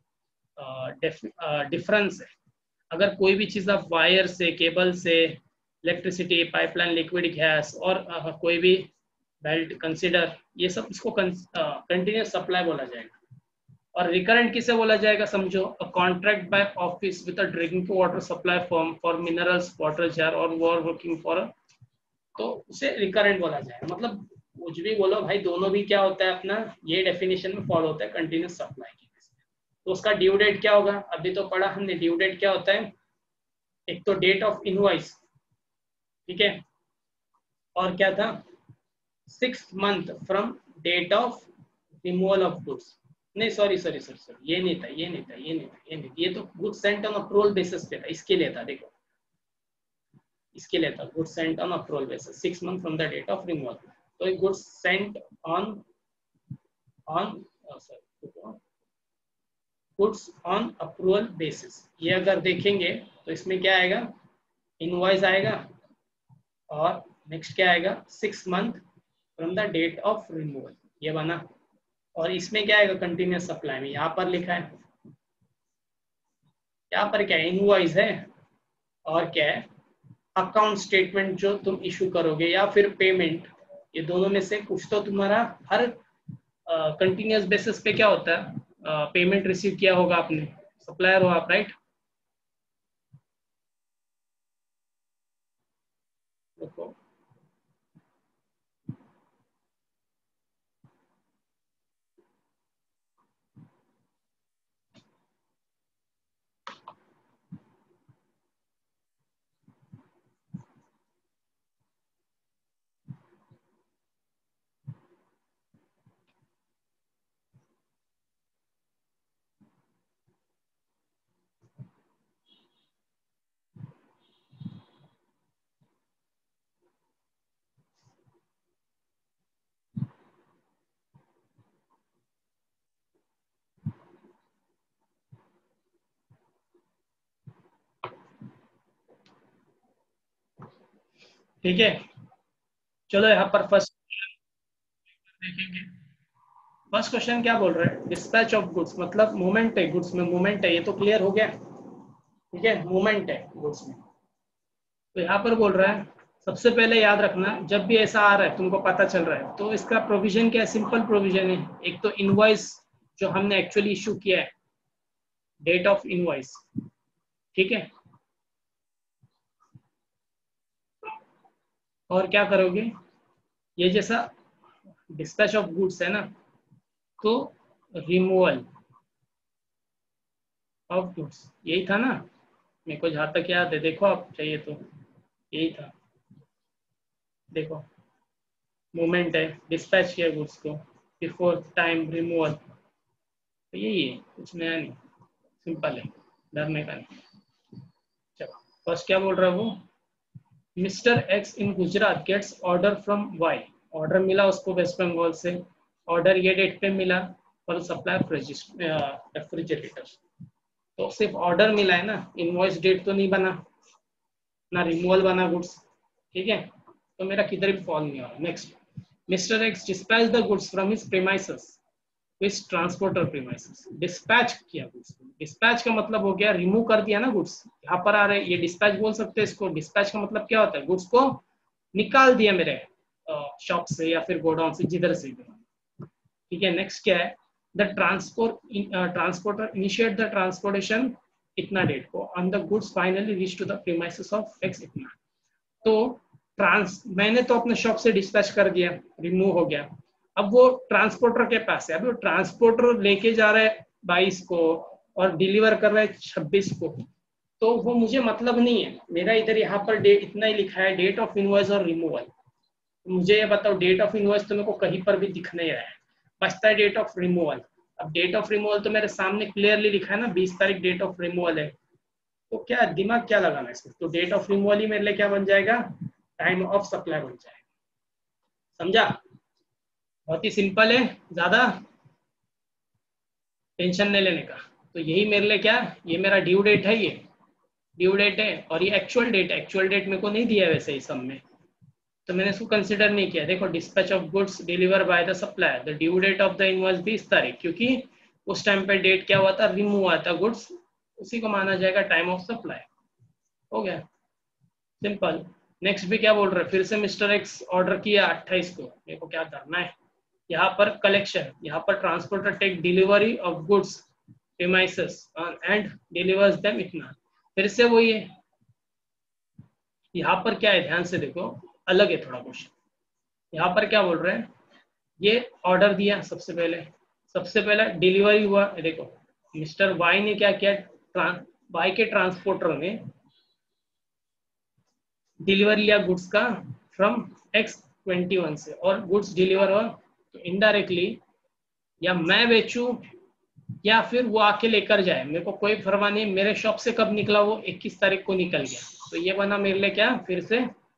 Speaker 1: डिफरेंस है। अगर कोई भी चीज आप वायर से, केबल से, इलेक्ट्रिसिटी, पाइपलाइन, लिक्विड गैस और uh, कोई भी बेल्ट कंसीडर, ये सब इसको कंटिन्यूस सप्लाई बोला जाएगा। और रिकरेंट किसे बोला जाएगा, समझो, a contract by office with a drinking water supply firm for minerals, water jar or war working for, तो उसे रिकरेंट बोला जाएगा। मतलब कुछ भी बोलो भाई, दोनों भी क्या होता है अपना, ये डेफिनेशन में फॉलो होता है कंटिन्यूस सप्लाई की। तो उसका ड्यू डेट क्या होगा, अभी तो पढ़ा हमने, ड्यू डेट क्या होता है, एक तो डेट ऑफ इनवॉइस, ठीक है, और क्या था, six month from date of removal of goods, नहीं सॉरी सॉरी सॉरी सॉरी ये नहीं था, ये नहीं था, ये नहीं था, ये नहीं था, ये तो goods sent on approval basis पे था, इसके लिए था, देखो इसके लिए था, goods sent on approval basis, six month from the date of removal. तो goods sent on on goods on approval basis, ये अगर देखेंगे तो इसमें क्या आएगा, इनवॉइस आएगा, और नेक्स्ट क्या आएगा, six month from the date of removal, ये बना। और इसमें क्या आएगा, कंटिन्यूस सप्लाई में यहाँ पर लिखा है, यहाँ पर क्या है, इनवॉइस है, और क्या है, अकाउंट स्टेटमेंट जो तुम इशू करोगे, या फिर पेमेंट, ये दोनों में से कुछ तो तुम्हारा हर कंटिन्यूस uh, बेसिस पे क्या होता है, पेमेंट uh, रिसीव किया होगा आपने, सप्लायर हो आप, राइट। देखो ठीक है, चलो यहाँ पर फर्स्ट देखेंगे। फर्स्ट क्वेश्चन क्या बोल रहा है, डिस्पैच ऑफ गुड्स, मतलब मूवमेंट है, गुड्स में मूवमेंट है, ये तो क्लियर हो गया, ठीक है, मूवमेंट है गुड्स में। तो यहाँ पर बोल रहा है, सबसे पहले याद रखना, जब भी ऐसा आ रहा है तुमको पता चल रहा है, तो इसका प्रोविजन क्या है, सिंपल प्रोविजन है। एक तो इनवॉइस जो हमने एक्चुअली इशू किया है, डेट ऑफ इनवॉइस, ठीक है, और क्या करोगे, ये जैसा डिस्पैच ऑफ गुड्स है ना, तो रिमूवल ऑफ गुड्स, यही था ना, मेरे को जहाँ तक याद है, देखो आप चाहिए तो यही था, देखो मूवमेंट है, डिस्पैच किया गुड्स को बिफोर टाइम रिमूवल, तो यही है, कुछ नया नहीं, सिंपल है, डरने का नहीं। चलो फर्स्ट क्या बोल रहा है वो, mister X in Gujarat gets order from Y, order मिला उसको वेस्ट बंगाल से, ऑर्डर ये डेट पे मिला फॉर सप्लाई ऑफ रेफ्रिजरेटर, तो सिर्फ ऑर्डर मिला है ना, इनवॉइस डेट तो नहीं बना ना, रिमूवल बना गुड्स, ठीक है, तो मेरा किधर भी फॉल नहीं हो रहा। Next, mister X dispatch the goods from his premises which transporter premises, dispatch किया गुड्स, डिस्पैच का मतलब हो गया रिमूव कर दिया ना गुड्स, यहाँ पर आ रहे, ये डिस्पैच बोल सकते हैं इसको, डिस्पैच का मतलब क्या होता है, गुड्स को निकाल दिया मेरे शॉप से या फिर गोडाउन से, जिधर से, ठीक है। नेक्स्ट क्या है, the transport transporter initiate the transportation इतना डेट को, on the goods finally reach to the premises of X इतना, तो ट्रांस मैंने तो अपने शॉप से डिस्पैच कर दिया, रिमूव हो गया, अब वो ट्रांसपोर्टर के पास है, अभी वो ट्रांसपोर्टर लेके जा रहा है बाईस को और डिलीवर कर रहा है छब्बीस को, तो वो मुझे मतलब नहीं है, मेरा इधर यहाँ पर डेट इतना ही लिखा है, डेट ऑफ इनवॉइस और रिमूवल। मुझे ये बताओ, डेट ऑफ इनवॉइस तो मेरे को कहीं पर भी दिख नहीं रहा है, बचता है डेट ऑफ रिमूवल। अब डेट ऑफ रिमूवल तो मेरे सामने क्लियरली लिखा है ना, बीस तारीख डेट ऑफ रिमूवल है, तो क्या दिमाग क्या लगाना है इसमें, तो डेट ऑफ रिमूवल ही मेरे लिए क्या बन जाएगा, टाइम ऑफ सप्लाई बन जाएगा। समझा? बहुत ही सिंपल है, ज्यादा टेंशन नहीं लेने का। तो यही मेरे लिए क्या, ये मेरा ड्यू डेट है, ये ड्यू डेट है, और ये एक्चुअल डेट है। एक्चुअल डेट मेरे को नहीं दिया वैसे इस सब में, तो मैंने इसको कंसिडर नहीं किया। देखो, dispatch of goods deliver by the supplier, the due date of the invoice बीस तारीख, क्योंकि उस टाइम पे डेट क्या हुआ था, रिमूव हुआ था गुड्स, उसी को माना जाएगा टाइम ऑफ सप्लाई। हो गया, सिंपल। नेक्स्ट भी क्या बोल रहे हैं, फिर से मिस्टर एक्स ऑर्डर किया अट्ठाईस को, मेरे को क्या करना है, यहाँ पर कलेक्शन, यहाँ पर transporter take delivery of goods premises and delivers them इतना, फिर से वही है। यहाँ पर क्या है, ध्यान से देखो, अलग है थोड़ा क्वेश्चन। यहाँ पर क्या बोल रहे हैं, ये ऑर्डर दिया, सबसे पहले सबसे पहला डिलीवरी हुआ, देखो मिस्टर वाई ने क्या किया, वाई के ट्रांसपोर्टर ने डिलीवर लिया गुड्स का फ्रॉम एक्स ट्वेंटी वन से, और गुड्स डिलीवर हुआ, तो इनडायरेक्टली या मैं बेचूं या फिर वो आके लेकर जाए, मेरे को कोई परवाह नहीं, मेरे शॉप से कब निकला, वो इक्कीस तारीख को निकल गया, तो ये बना मेरे लिए क्या, फिर से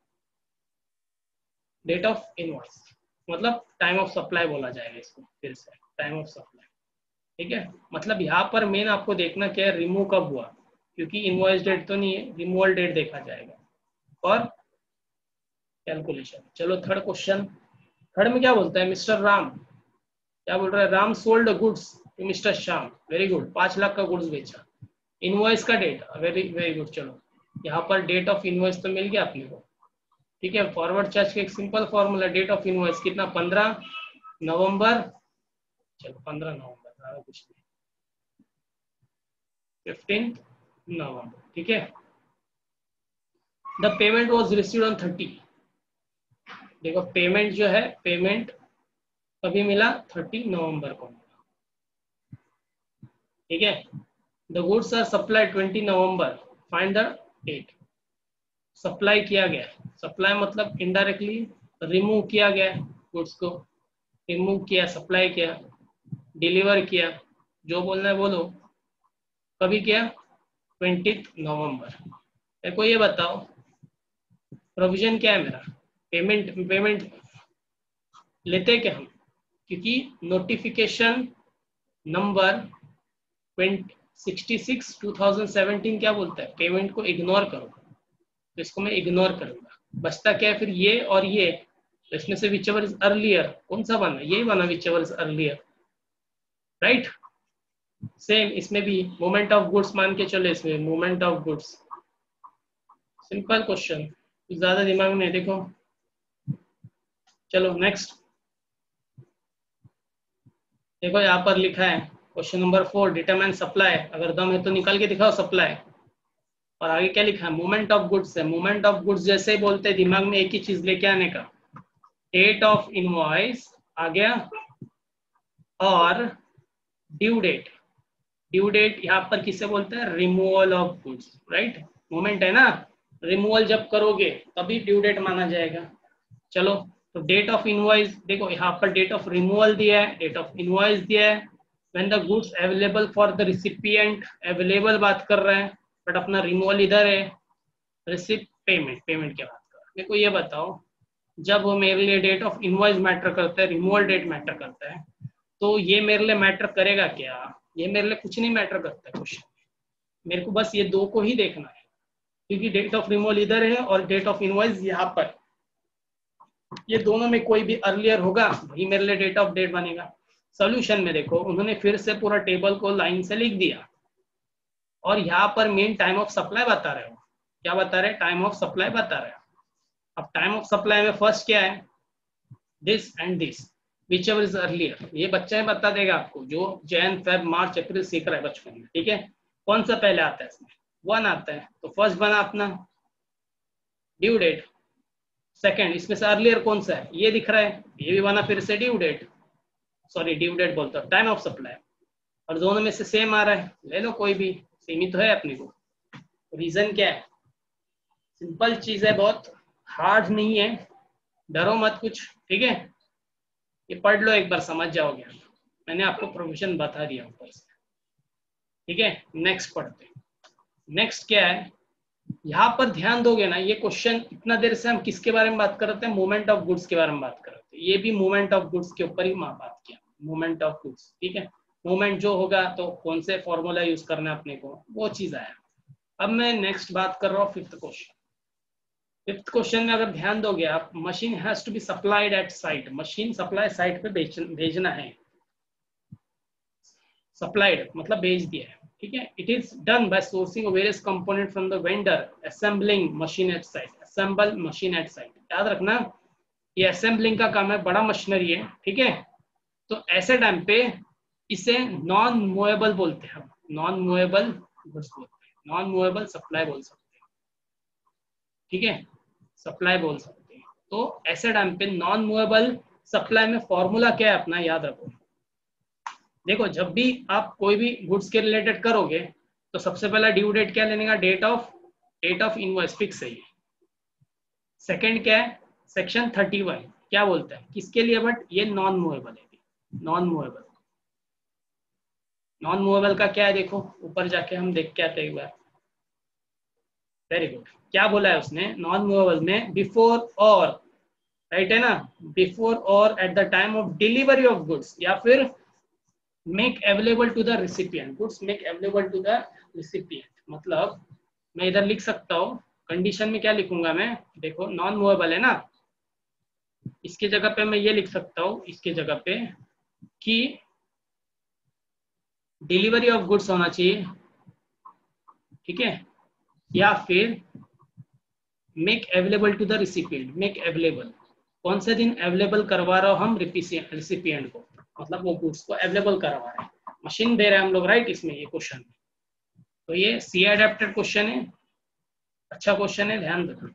Speaker 1: डेट ऑफ इनवॉइस, मतलब टाइम ऑफ सप्लाई बोला जाएगा इसको, फिर से टाइम ऑफ सप्लाई। ठीक है, मतलब यहाँ पर मेन आपको देखना क्या है, रिमूव कब हुआ, क्योंकि इनवॉइस डेट तो नहीं है, रिमूवल डेट देखा जाएगा और कैलकुलेशन। चलो थर्ड क्वेश्चन, थर्ड में क्या बोलता है, मिस्टर राम क्या बोल रहा है, Ram sold goods to mister Shyam, very good, पांच लाख का गुड्स बेचा, इनवॉइस का डेट, वेरी वेरी गुड। चलो यहाँ पर डेट ऑफ इनवॉइस तो मिल गया अपने को, ठीक है। फॉरवर्ड चार्ज का एक simple formula, date of invoice कितना, पंद्रह नवंबर, चलो पंद्रह नवंबर, ज़्यादा कुछ नहीं, फिफ्टीन नवंबर, ठीक है। The payment was received on thirty, देखो पेमेंट जो है, पेमेंट कभी मिला, थर्टी नवंबर को मिला, ठीक है। The goods are supply twenty November, find the date, supply किया गया, सप्लाई मतलब इनडायरेक्टली रिमूव किया गया गुड्स को, रिमूव किया, सप्लाई किया, डिलीवर किया, जो बोलना है बोलो, कभी किया, ट्वेंटी नवंबर। मेरे को ये बताओ प्रोविजन क्या है मेरा, पेमेंट पेमेंट लेते क्या हम, क्योंकि notification number sixty six two thousand seventeen क्या बोलता है, पेमेंट को इग्नोर करो, तो इसको मैं इग्नोर करूंगा, बचता क्या है फिर ये और ये, तो इसमें से विच एवर इज अर्लियर कौन सा बना, यही बना whichever is earlier, right. Same इसमें भी मोमेंट ऑफ गुड्स मान के चलो, इसमें moment of goods, simple question, ज्यादा दिमाग में देखो। चलो नेक्स्ट देखो, यहाँ पर लिखा है question number four, determine supply, अगर दम है तो निकाल के दिखाओ सप्लाई, और आगे क्या लिखा है, मूवमेंट ऑफ गुड्स है। मूवमेंट ऑफ गुड्स जैसे ही बोलते हैं दिमाग में एक ही चीज लेके आने का, डेट ऑफ इनवॉइस आ गया और ड्यू डेट, ड्यू डेट यहाँ पर किसे बोलते हैं, removal of goods, right. Movement है ना, रिमूवल जब करोगे तभी ड्यू डेट माना जाएगा। चलो तो डेट ऑफ इनवॉइस देखो, यहाँ पर डेट ऑफ रिमूवल दिया है, डेट ऑफ इनवॉइस दिया है, when the goods available for the recipient, available बात कर रहे हैं, बट अपना रिमूवल इधर है, रिसिप पेमेंट, पेमेंट क्या बात कर रहे हैं। मेरे को ये बताओ, जब वो मेरे लिए डेट ऑफ इनवॉइस मैटर करता है, रिमूवल डेट मैटर करता है, तो ये मेरे लिए मैटर करेगा क्या, ये मेरे लिए कुछ नहीं मैटर करता है क्वेश्चन, मेरे को बस ये दो को ही देखना है, क्योंकि डेट ऑफ रिमूवल इधर है और डेट ऑफ इनवॉइस यहाँ पर, ये दोनों में कोई भी अर्लियर होगा वही मेरे लिए डेट ऑफ डेट बनेगा। सॉल्यूशन में देखो, उन्होंने फिर से पूरा टेबल को लाइन से लिख दिया, और यहाँ पर मेन टाइम ऑफ सप्लाई बता रहे हो, क्या बता रहे, टाइम ऑफ सप्लाई बता रहे हो। अब टाइम ऑफ सप्लाई में फर्स्ट क्या है, this and this, whichever is earlier, ये बच्चा ही बता देगा आपको, जो जैन फेब मार्च अप्रैल सीख रहा है बचपन में, ठीक है। कौन सा पहले आता है इसमें, वन आता है, तो फर्स्ट बना अपना ड्यू डेट, सेकंड इसमें से अर्लियर कौन सा है, ये दिख रहा है, ये भी बना फिर से due date, sorry due date बोलता हूँ, टाइम ऑफ सप्लाई, और दोनों में से सेम आ रहा है, ले लो कोई भी, सेम ही तो है अपने को, रीजन क्या है? सिंपल चीज है, बहुत हार्ड नहीं है, डरो मत कुछ, ठीक है। ये पढ़ लो एक बार, समझ जाओगे। मैंने आपको प्रोविजन बता दिया ऊपर से, ठीक है। नेक्स्ट पढ़ते, नेक्स्ट क्या है, यहाँ पर ध्यान दोगे ना, ये क्वेश्चन इतना देर से हम किसके बारे में बात कर रहे थे, मूवमेंट ऑफ गुड्स के बारे में बात कर रहे थे, ये भी मूवमेंट ऑफ गुड्स के ऊपर ही बात किया, मूवमेंट ऑफ गुड्स, ठीक है। मूवमेंट जो होगा तो कौन से फॉर्मूला यूज करना है अपने को, वो चीज आया। अब मैं नेक्स्ट बात कर रहा हूँ फिफ्थ क्वेश्चन। फिफ्थ क्वेश्चन में अगर ध्यान दोगे आप, machine has to be supplied at site, machine supply site पे भेजना है, सप्लाइड मतलब भेज दिया है, ठीक है। It is done by sourcing various component from the vendor, assembling machine at site, assemble machine at site, याद रखना ये असेंबलिंग का काम है, बड़ा मशीनरी है, ठीक है। तो ऐसे टाइम पे इसे नॉन मूवेबल बोलते हैं, नॉन मूवेबल गुड्स बोलते हैं, नॉन मूवेबल सप्लाई बोल सकते हैं, ठीक है, सप्लाई बोल सकते हैं। तो ऐसे टाइम पे नॉन मूवेबल सप्लाई में फॉर्मूला क्या है अपना, याद रखो। देखो जब भी आप कोई भी गुड्स के रिलेटेड करोगे तो सबसे पहला ड्यू डेट क्या लेने का, date of date of invoice fix है। सेकंड क्या है, सेक्शन थर्टी वन क्या बोलता है किसके लिए, बट ये नॉन मूवेबल है, नॉन मूवेबल। नॉन मूवेबल का क्या है, देखो ऊपर जाके हम देख के आते हैं एक बार। वेरी गुड, क्या बोला है उसने नॉन मूवेबल में, बिफोर और, राइट है ना, before or at the time of delivery of goods, या फिर make available to the recipient, goods make available to the recipient. मतलब मैं इधर लिख सकता हूँ, कंडीशन में क्या लिखूंगा मैं, देखो नॉन मूवेबल है ना, इसके जगह पे मैं ये लिख सकता हूँ, इसके जगह पे कि डिलीवरी ऑफ गुड्स होना चाहिए, ठीक है, या फिर make available to the recipient, make available, कौन से दिन अवेलेबल करवा रहा हो हम रिसिपिएंट को, मतलब वो गुड्स को अवेलेबल करवा रहे हैं, मशीन दे रहे हैं हम लोग, राइट, इसमें ये क्वेश्चन। तो ये सी अडेप्टेड क्वेश्चन है, अच्छा क्वेश्चन है, ध्यान रखना।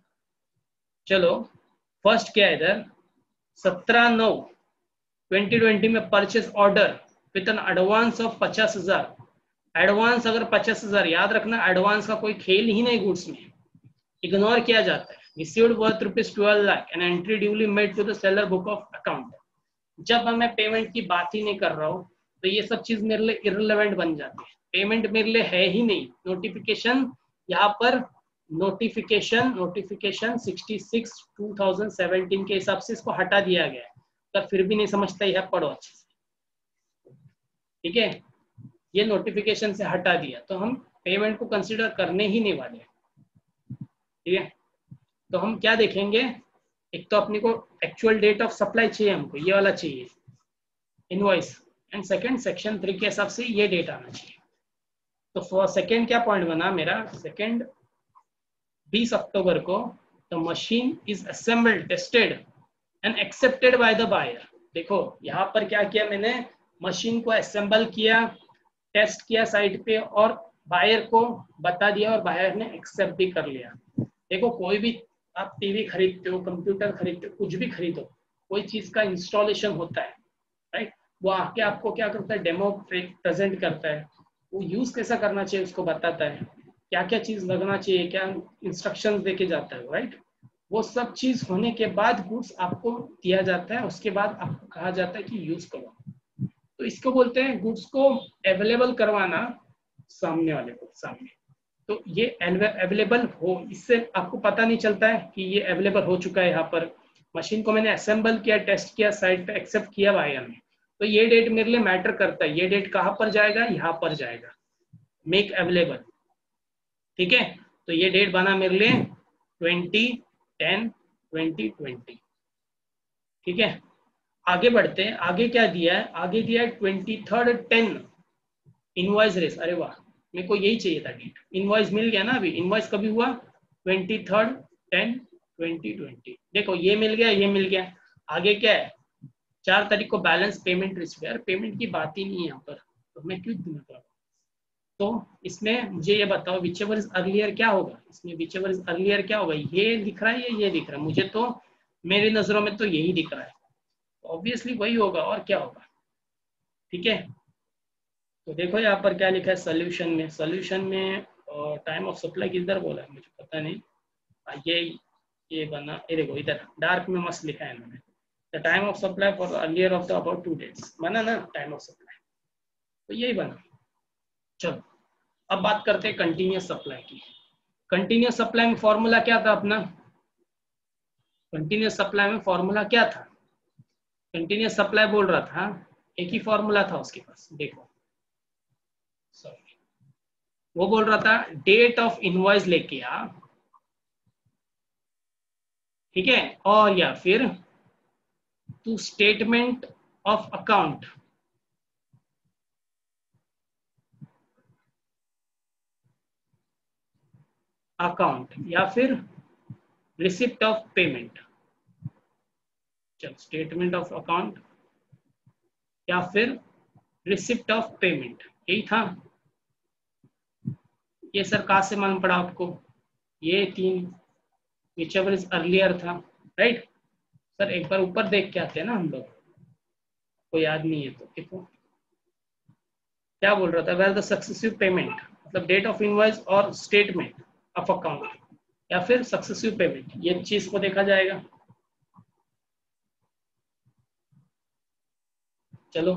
Speaker 1: चलो फर्स्ट क्या है इधर, सत्रह नौ ट्वेंटी ट्वेंटी में purchase order with an advance of पचास हजार, एडवांस अगर पचास हजार, याद रखना एडवांस का कोई खेल ही नहीं गुड्स में, इग्नोर किया जाता है। Received worth rupees twelve lakh and entry duly made to the seller book of account. जब मैं पेमेंट की बात ही नहीं कर रहा हूँ तो ये सब चीज मेरे लिए इररिलेवेंट बन जाती है, पेमेंट मेरे लिए है ही नहीं। नोटिफिकेशन यहाँ पर, notification notification sixty six two thousand seventeen के हिसाब से इसको हटा दिया गया है, तो फिर भी नहीं समझता, यह पढ़ो अच्छे से, ठीक है। ये नोटिफिकेशन से हटा दिया तो हम पेमेंट को कंसिडर करने ही नहीं वाले, ठीक है। तो हम क्या देखेंगे, एक तो अपने को एक्चुअल डेट ऑफ सप्लाई चाहिए, हमको ये वाला चाहिए invoice, and second section three के हिसाब से ये डेट आना चाहिए। तो फॉर सेकंड क्या पॉइंट बना मेरा, सेकंड बीस अक्टूबर को the machine is assembled, tested and accepted by the buyer. देखो यहाँ पर क्या किया मैंने, मशीन को असेंबल किया, टेस्ट किया साइट पे और बायर को बता दिया और बायर ने एक्सेप्ट भी कर लिया। देखो कोई भी आप टीवी खरीदते हो, कंप्यूटर खरीदते हो, कुछ भी खरीदो, कोई चीज का इंस्टॉलेशन होता है, राइट, वो आके आपको क्या करता है, डेमो प्रेजेंट करता है, वो यूज कैसा करना चाहिए उसको बताता है, क्या क्या चीज लगना चाहिए, क्या इंस्ट्रक्शंस देके जाता है, राइट। वो सब चीज होने के बाद गुड्स आपको दिया जाता है, उसके बाद आपको कहा जाता है कि यूज करो। तो इसको बोलते हैं गुड्स को अवेलेबल करवाना सामने वाले को, सामने। तो ये अवेलेबल हो, इससे आपको पता नहीं चलता है कि ये अवेलेबल हो चुका है। यहाँ पर मशीन को मैंने असेंबल किया, टेस्ट किया, साइट पे एक्सेप्ट किया बायर ने, तो ये डेट मेरे लिए मैटर करता है। ये डेट कहाँ पर जाएगा, यहाँ पर जाएगा, मेक अवेलेबल, ठीक है। तो ये डेट बना मेरे लिए ट्वेंटी टेन ट्वेंटी ट्वेंटी, ठीक है। आगे बढ़ते हैं, आगे क्या दिया है, आगे दिया है ट्वेंटी थर्ड टेन इनवॉइस रेस। अरे वाह, मेरे को यही चाहिए था डेट, इनवॉइस मिल गया ना। अभी इनवॉइस कभी हुआ, twenty third ten twenty twenty. देखो ये मिल गया, ये मिल गया। आगे क्या है, चार तारीख को बैलेंस पेमेंट रिसीव, यार पेमेंट की बात ही नहीं है यहाँ पर, तो मैं क्यों दिमाग कर रहा हूँ। तो इसमें मुझे ये बताओ विच एवर इज अर्लियर क्या होगा, इसमें विच एवर इज अर्लियर क्या होगा, ये दिख रहा है या ये दिख रहा है, मुझे तो मेरी नजरों में तो यही दिख रहा है, ऑब्वियसली वही होगा और क्या होगा, ठीक है। तो देखो यहाँ पर क्या लिखा है सोल्यूशन में, सोल्यूशन में और टाइम ऑफ सप्लाई किधर बोला है मुझे पता नहीं। आ, ये ये बना, ये देखो इधर डार्क में मस्त लिखा है इन्होंने, the time of supply for earlier of the about two days, बना ना टाइम ऑफ सप्लाई, तो यही बना। चलो अब बात करते हैं कंटिन्यूस सप्लाई की। कंटिन्यूस सप्लाई में फॉर्मूला क्या था अपना? कंटिन्यूस सप्लाई में फॉर्मूला क्या था? कंटिन्यूस सप्लाई बोल रहा था, एक ही फॉर्मूला था उसके पास, देखो सॉरी, वो बोल रहा था डेट ऑफ इनवॉइस लेके आ, ठीक है, और या फिर to statement of account, account या फिर रिसिप्ट ऑफ पेमेंट, चलो स्टेटमेंट ऑफ अकाउंट या फिर रिसिप्ट ऑफ पेमेंट, यही था। ये सर कहाँ से मालूम पड़ा आपको? ये तीन whichever is earlier था, राइट? सर एक बार ऊपर देख के आते हैं ना हम लोग, को याद नहीं है तो देखो क्या बोल रहा था, वेर द सक्सेसिव पेमेंट, मतलब डेट ऑफ इनवॉइस और स्टेटमेंट ऑफ अकाउंट या फिर सक्सेसिव पेमेंट, ये चीज को देखा जाएगा। चलो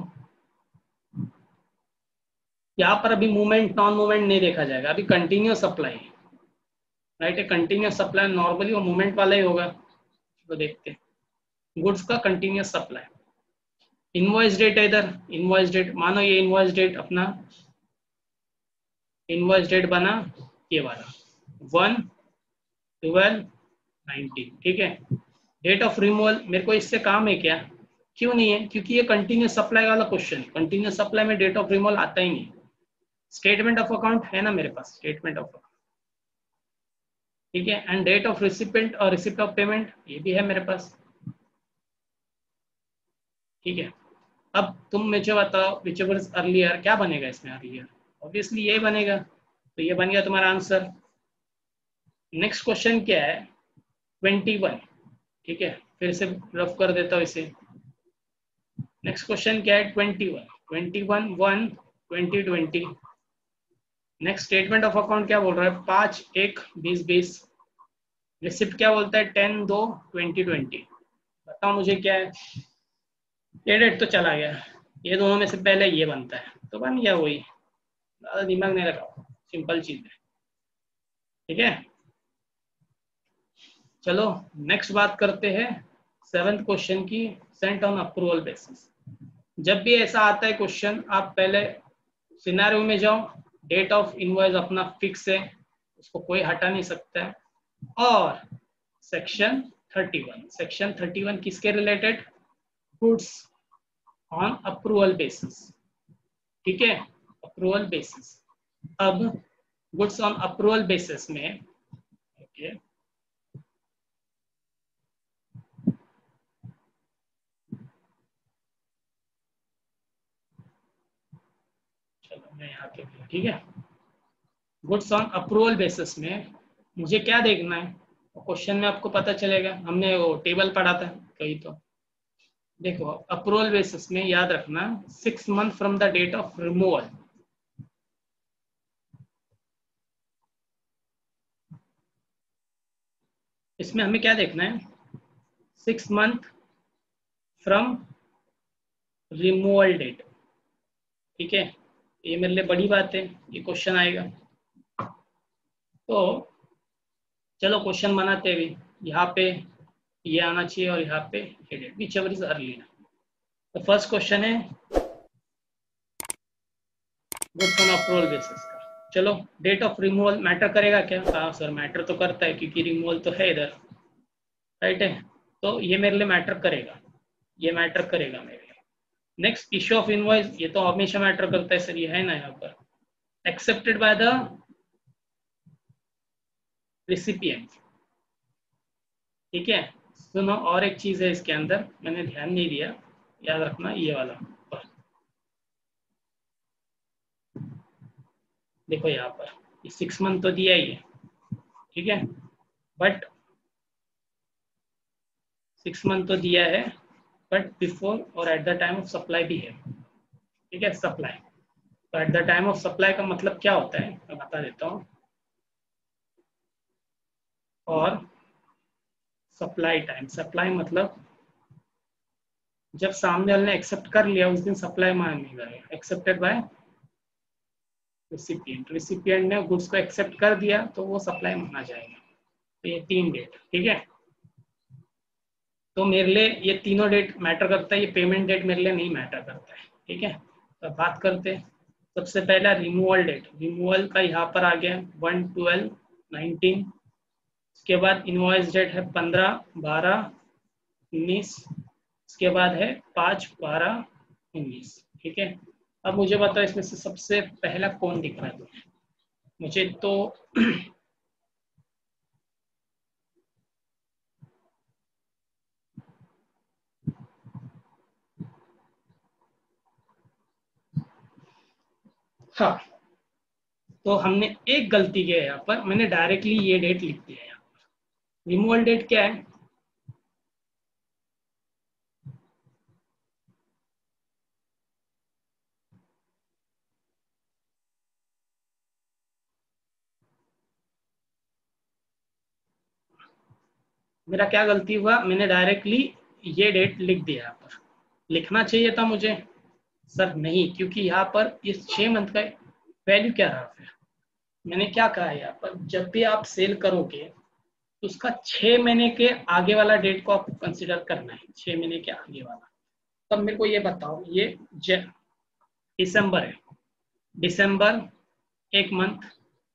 Speaker 1: यहाँ पर अभी मूवमेंट नॉन मूवमेंट नहीं देखा जाएगा, अभी कंटिन्यूस सप्लाई, राइट है, कंटिन्यूस सप्लाई नॉर्मली वो मूवमेंट वाला ही होगा, तो देखते हैं गुड्स का कंटिन्यूस सप्लाई। इनवॉइस डेट है इधर, इनवॉइस डेट मानो ये इनवॉइस डेट अपना, इनवॉइस डेट बना ये वाला वन ट्वेल्व नाइनटीन, ठीक है। डेट ऑफ रिमूवल मेरे को इससे काम है क्या? क्यों नहीं है? क्योंकि ये कंटिन्यूस सप्लाई वाला क्वेश्चन है, कंटिन्यूस सप्लाई में डेट ऑफ रिमूवल आता ही नहीं। स्टेटमेंट ऑफ अकाउंट है ना मेरे पास, स्टेटमेंट ऑफ अकाउंट, ठीक है, एंड डेट ऑफ रिसिपेंट और रिसिप्ट ऑफ पेमेंट ये भी है मेरे पास, ठीक है। अब तुम मुझे बताओ whichever is earlier, क्या बनेगा इसमें अर्लियर? ऑब्वियसली ये बनेगा, तो ये बन गया तुम्हारा आंसर। नेक्स्ट क्वेश्चन क्या है? ट्वेंटी वन, ठीक है, फिर से रफ कर देता हूँ इसे। नेक्स्ट क्वेश्चन क्या है? Twenty one, twenty one one twenty twenty. Next statement of account क्या बोल रहा है? पाँच एक बीस बीस। रिसिप्ट क्या बोलता है? टेन दो ट्वेंटी ट्वेंटी। बताओ मुझे क्या है? ये डेट तो चला गया, ये दोनों में से पहले ये बनता है, तो बन गया वही, ज्यादा दिमाग नहीं रखा, सिंपल चीज है, ठीक है। चलो नेक्स्ट बात करते हैं सेवेंथ क्वेश्चन की, सेंट ऑन अप्रूवल बेसिस। जब भी ऐसा आता है क्वेश्चन, आप पहले सिनेरियो में जाओ, डेट ऑफ इनवॉइस अपना फिक्स है, उसको कोई हटा नहीं सकता है, और section thirty one, section thirty one किसके related? Goods on approval basis, ठीक है, अप्रूवल बेसिस। अब गुड्स ऑन अप्रूवल बेसिस में, ओके, चलो मैं यहाँ पे, ठीक है, गुड्स ऑन अप्रूवल बेसिस में मुझे क्या देखना है? क्वेश्चन में आपको पता चलेगा, हमने वो टेबल पढ़ा था कहीं, तो देखो अप्रूवल बेसिस में याद रखना six month from the date of removal, इसमें हमें क्या देखना है? Six month from removal date, ठीक है, ये मेरे लिए बड़ी बात है, ये क्वेश्चन आएगा। तो चलो क्वेश्चन बनाते हैं भी, यहाँ पे ये आना चाहिए और यहाँ पे ये डेट, व्हिचएवर इज अर्लियर। तो फर्स्ट क्वेश्चन है गुड्स ऑन अप्रूवल बेसिस का। चलो डेट ऑफ रिमूवल मैटर करेगा क्या? हाँ सर मैटर तो करता है, क्योंकि रिमूवल तो है इधर, राइट है, तो ये मेरे लिए मैटर करेगा, ये मैटर करेगा मेरे लिए। नेक्स्ट इश्यू ऑफ इनवॉइस, ये तो हमेशा मैटर करता है सर, ये है ना यहाँ पर, एक्सेप्टेड बाय द रिसिपिएंट, ठीक है। सुनो और एक चीज है इसके अंदर, मैंने ध्यान नहीं दिया, याद रखना ये वाला, देखो यहाँ पर सिक्स मंथ तो दिया ही है, ठीक है, बट सिक्स मंथ तो दिया है, but before or at the time of supply भी है, ठीक है, सप्लाई। तो at the time of supply का मतलब क्या होता है मैं बता देता हूँ। और सप्लाई टाइम, सप्लाई मतलब जब सामने वाले ने एक्सेप्ट कर लिया उस दिन सप्लाई मानेगा, एक्सेप्टेड बाय रिसिपिएंट, रिसिपिएंट ने गुड्स को एक्सेप्ट कर दिया तो वो सप्लाई माना जाएगा। तो ये तीन डेट, ठीक है। तो मेरे लिए ये तीनों डेट मैटर करता है, ये पेमेंट डेट मेरे लिए नहीं मैटर करता है, ठीक है। तो बात करते हैं सबसे पहला रिमूवल डेट। रिमूवल का यहाँ पर आ गया वन ट्वेल्व नाइनटीन। उसके बाद इनवॉइस डेट है पंद्रह बारह उन्नीस। उसके बाद है पाँच बारह उन्नीस, ठीक है। अब मुझे बताओ इसमें से सबसे पहला कौन दिख रहा है तुम्हें? मुझे तो हाँ, तो हमने एक गलती किया है यहाँ पर, मैंने डायरेक्टली ये डेट लिख दिया है यहाँ पर। रिमूवल डेट क्या है? मेरा क्या गलती हुआ, मैंने डायरेक्टली ये डेट लिख दिया यहाँ पर। लिखना चाहिए था मुझे सर, नहीं, क्योंकि यहाँ पर इस छह मंथ का वैल्यू क्या रहा फिर। मैंने क्या कहा यहाँ पर, जब भी आप सेल करोगे तो उसका छह महीने के आगे वाला डेट को आपको कंसिडर करना है, छह महीने के आगे वाला। तब मेरे को ये बताओ, ये दिसंबर है, दिसंबर एक मंथ,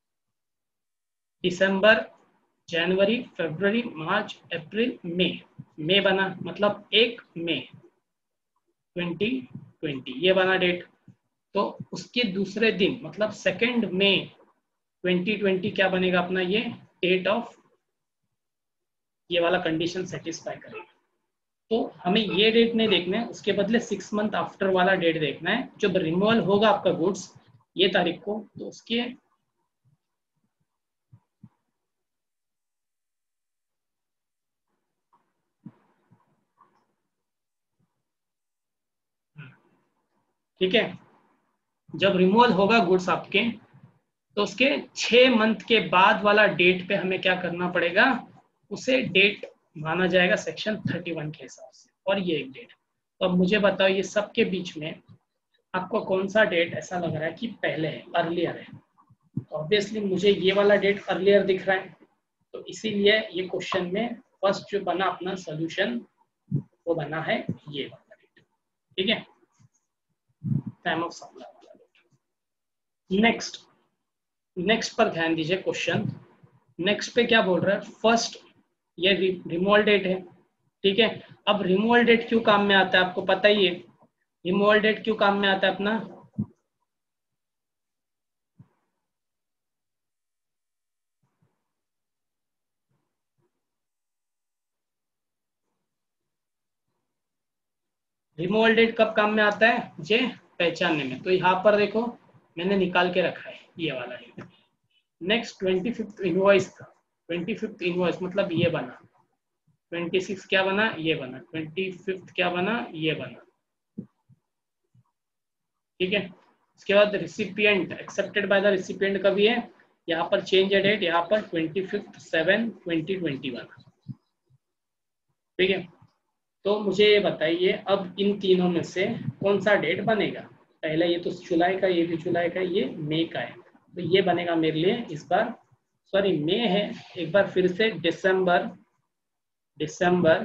Speaker 1: दिसंबर जनवरी फरवरी मार्च अप्रैल मई, मई बना मतलब एक मई ट्वेंटी ट्वेंटी, ये बना डेट। तो उसके दूसरे दिन मतलब सेकेंड मई ट्वेंटी ट्वेंटी क्या बनेगा अपना, ये डेट ऑफ, ये वाला कंडीशन सेटिस्फाई करेगा। तो हमें ये डेट नहीं देखना है, उसके बदले सिक्स मंथ आफ्टर वाला डेट देखना है। जब रिमूवल होगा आपका गुड्स ये तारीख को, तो उसके ठीक है, जब रिमूवल होगा गुड्स आपके तो उसके छह मंथ के बाद वाला डेट पे हमें क्या करना पड़ेगा, उसे डेट माना जाएगा सेक्शन थर्टी वन के हिसाब से, और ये एक डेट। तो अब मुझे बताओ ये सब के बीच में आपको कौन सा डेट ऐसा लग रहा है कि पहले है, अर्लियर है? तो ऑब्वियसली मुझे ये वाला डेट अर्लियर दिख रहा है, तो इसीलिए ये क्वेश्चन में फर्स्ट जो बना अपना सोल्यूशन वो बना है ये वाला डेट, ठीक है, टाइम ऑफ सप्लाई वाला डेट। नेक्स्ट, नेक्स्ट पर ध्यान दीजिए क्वेश्चन। नेक्स्ट पे क्या बोल रहा है, फर्स्ट ये रिमूवल डेट है, ठीक है। अब रिमूवल डेट क्यों काम में आता है आपको पता ही है, रिमूवल डेट क्यों काम में आता है अपना, रिमूवल डेट कब काम में आता है मुझे पहचानने में। तो यहाँ पर देखो मैंने निकाल के रखा है ये वाला date. Next twenty fifth invoice था, ट्वेंटी फिफ्थ इनवॉइस मतलब ये बना, ट्वेंटी सिक्स क्या बना, ये बना, ट्वेंटी फिफ्थ क्या बना, ये बना, ठीक है। उसके बाद recipient accepted by the recipient कभी है, यहाँ पर चेंज है डेट, यहाँ पर twenty fifth seven twenty twenty one, ठीक है। तो मुझे ये बताइए अब इन तीनों में से कौन सा डेट बनेगा। पहले ये तो जुलाई का, ये भी जुलाई का, ये मई का है, तो ये बनेगा मेरे लिए इस बार, सॉरी मई है, एक बार फिर से दिसंबर, दिसंबर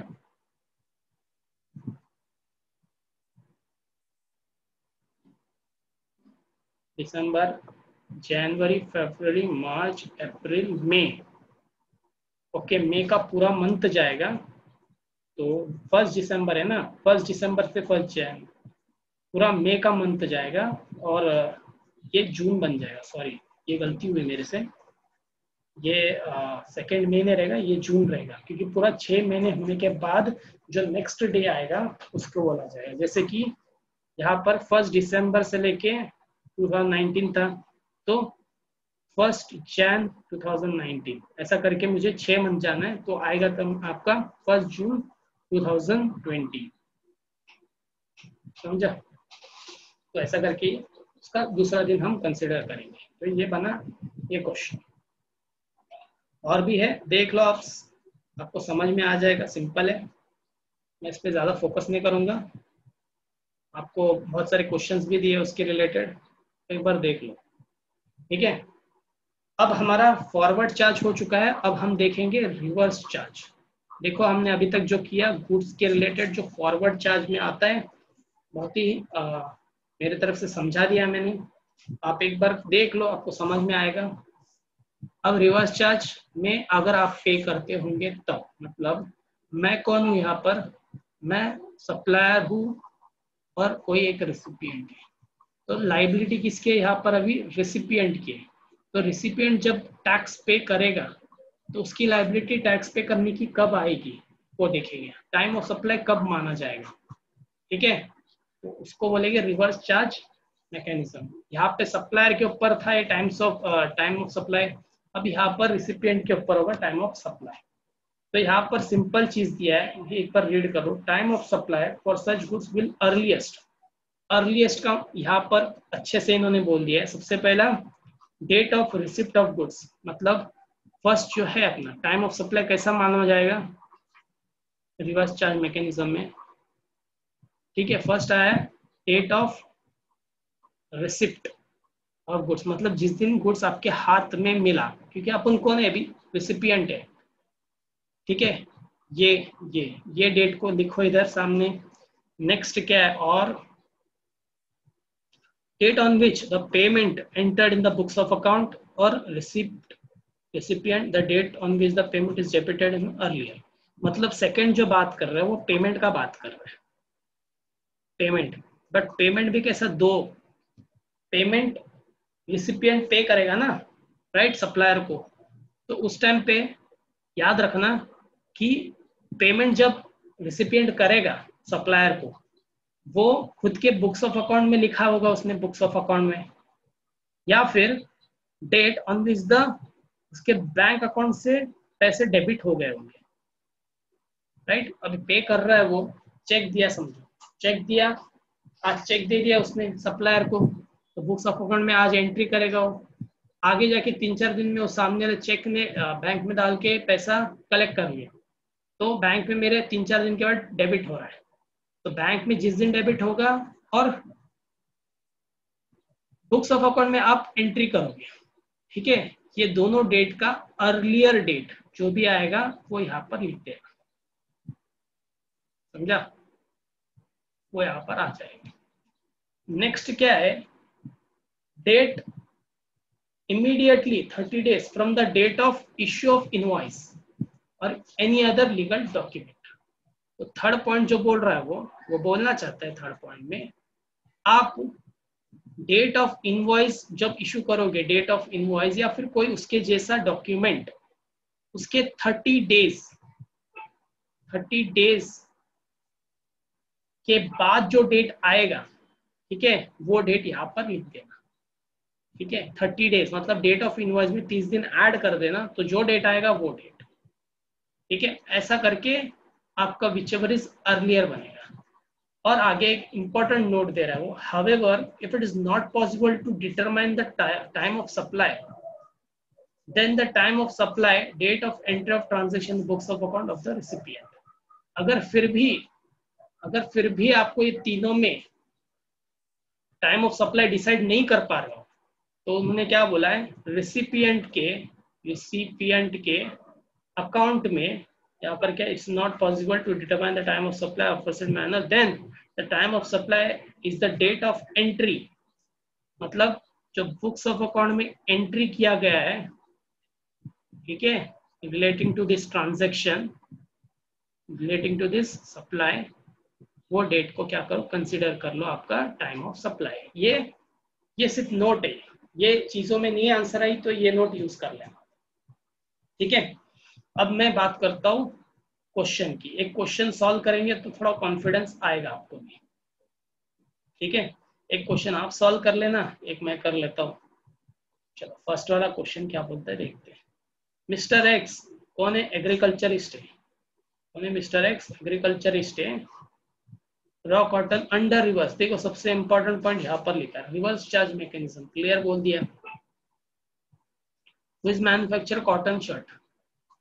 Speaker 1: दिसंबर जनवरी फरवरी मार्च अप्रैल मई, ओके मई का पूरा मंथ जाएगा। तो फर्स्ट दिसंबर है ना, फर्स्ट दिसंबर से फर्स्ट जैन, पूरा मई का मंथ जाएगा, और ये जून बन जाएगा, सॉरी ये गलती हुई मेरे से, ये सेकेंड महीने रहेगा, ये जून रहेगा, क्योंकि पूरा छह महीने होने के बाद जो नेक्स्ट डे आएगा उसको बोला जाएगा। जैसे कि यहाँ पर फर्स्ट दिसंबर से लेके टू थाउजेंड नाइनटीन था, तो first Jan two thousand nineteen ऐसा करके मुझे छह मंथ जाना है, तो आएगा तब आपका first June two thousand twenty, समझा। तो ऐसा करके उसका दूसरा दिन हम कंसिडर करेंगे। तो ये बना ये क्वेश्चन। और भी है, देख लो आप, आपको समझ में आ जाएगा, सिंपल है, मैं इस पे ज़्यादा फोकस नहीं करूँगा। आपको बहुत सारे क्वेश्चंस भी दिए उसके रिलेटेड, एक बार देख लो, ठीक है। अब हमारा फॉरवर्ड चार्ज हो चुका है, अब हम देखेंगे रिवर्स चार्ज। देखो हमने अभी तक जो किया गुड्स के रिलेटेड, जो फॉरवर्ड चार्ज में आता है, बहुत ही आ, मेरे तरफ से समझा दिया मैंने, आप एक बार देख लो, आपको समझ में आएगा। अब रिवर्स चार्ज में अगर आप पे करते होंगे तब, मतलब मैं कौन हूँ यहाँ पर, मैं सप्लायर हूँ और कोई एक रेसिपिएंट है, तो लाइबिलिटी किसके यहाँ पर, अभी रेसिपिएंट की है। तो रेसिपिएंट जब टैक्स पे करेगा तो उसकी लाइबिलिटी टैक्स पे करने की कब आएगी वो देखेंगे, टाइम ऑफ सप्लाई कब माना जाएगा, ठीक है। तो उसको बोलेंगे रिवर्स चार्ज मैकेनिज्म। यहाँ पे सप्लायर के ऊपर था ये times of time of supply, अब यहाँ पर रिसिपिएंट के ऊपर होगा टाइम ऑफ सप्लाई। तो यहाँ पर सिंपल चीज दिया है, ये एक बार रीड करो, time of supply for such goods will earliest, earliest का यहाँ पर अच्छे से इन्होंने बोल दिया है। सबसे पहला date of receipt of goods, मतलब फर्स्ट जो है अपना टाइम ऑफ सप्लाई कैसा माना जाएगा रिवर्स चार्ज मैकेनिज्म में, ठीक है। फर्स्ट आया date of receipt of goods, मतलब जिस दिन गुड्स आपके हाथ में मिला, क्योंकि अपन कौन है अभी, रिसिपिएंट है, ठीक है। ये ये ये डेट को लिखो इधर सामने। नेक्स्ट क्या है, और date on which the payment entered in the books of account or receipt recipient, the date on which the payment is debited in earlier, मतलब सेकंड जो बात कर रहे हैं वो पेमेंट का बात कर रहे हैं, पेमेंट, बट पेमेंट भी कैसा, दो पेमेंट रिसिपिएंट पे करेगा ना, राइट, सप्लायर को, तो उस टाइम पे याद रखना कि पेमेंट जब रिसिपिएंट करेगा सप्लायर को, वो खुद के बुक्स ऑफ अकाउंट में लिखा होगा उसने, बुक्स ऑफ अकाउंट में, या फिर डेट ऑन विच द उसके बैंक अकाउंट से पैसे डेबिट हो गए होंगे, राइट। अभी पे कर रहा है वो, चेक दिया, समझो चेक दिया, आज चेक दे दिया उसने सप्लायर को, तो बुक्स ऑफ अकाउंट में आज एंट्री करेगा वो, आगे जाके तीन चार दिन में उस सामने वाले चेक ने बैंक में डाल के पैसा कलेक्ट कर लिया, तो बैंक में मेरे तीन चार दिन के बाद डेबिट हो रहा है, तो बैंक में जिस दिन डेबिट होगा और बुक्स ऑफ अकाउंट में आप एंट्री करोगे, ठीक है, ये दोनों डेट का अर्लियर डेट जो भी आएगा वो यहाँ पर लिख देगा, समझा, वो यहाँ पर आ जाएगा। नेक्स्ट क्या है, date immediately thirty days from the date of issue of invoice or any other legal document. तो थर्ड पॉइंट जो बोल रहा है वो वो बोलना चाहता है थर्ड पॉइंट में, आप डेट ऑफ इनवॉइस जब इशू करोगे, डेट ऑफ इनवॉइस या फिर कोई उसके जैसा डॉक्यूमेंट, उसके थर्टी डेज थर्टी डेज के बाद जो डेट आएगा, ठीक है, वो डेट यहाँ पर लिख देना, ठीक है। थर्टी डेज मतलब डेट ऑफ इनवॉइस में तीस दिन ऐड कर देना, तो जो डेट आएगा वो डेट, ठीक है। ऐसा करके आपका whichever is earlier बनेगा। और आगे एक इंपॉर्टेंट नोट दे रहा है वो, however if it is not possible to determine the time of supply, then the time of supply date of entry of transaction books of account of the recipient। अगर फिर भी अगर फिर भी आपको ये तीनों में टाइम ऑफ सप्लाई डिसाइड नहीं कर पा रहे हो, तो उन्होंने क्या बोला है, रिसिपिएंट के रिसिपिएंट के अकाउंट में यहाँ पर क्या, it's not possible to determine the time of supply of percent manner, then the time of supply is the date of entry, मतलब जो बुक्स ऑफ अकाउंट में एंट्री किया गया है, ठीक है, relating to this transaction, relating to this supply, वो डेट को क्या करो, कंसिडर कर लो आपका टाइम ऑफ सप्लाई। ये ये सिर्फ नोट है, ये चीजों में नहीं आंसर आई तो ये नोट यूज कर लेना, ठीक है। अब मैं बात करता हूँ क्वेश्चन की, एक क्वेश्चन सॉल्व करेंगे तो थोड़ा कॉन्फिडेंस आएगा आपको भी, ठीक है। एक क्वेश्चन आप सॉल्व कर लेना, एक मैं कर लेता हूँ। चलो फर्स्ट वाला क्वेश्चन क्या बोलता है देखते हैं। मिस्टर एक्स कौन है, एग्रीकल्चरिस्ट है, कौन है मिस्टर एक्स, एग्रीकल्चरिस्ट है, रॉ कॉटन अंडर रिवर्स, देखो सबसे इंपॉर्टेंट पॉइंट यहाँ पर लिखा है, रिवर्स चार्ज मैकेनिज्म, क्लियर बोल दिया। Which manufacture cotton shirt,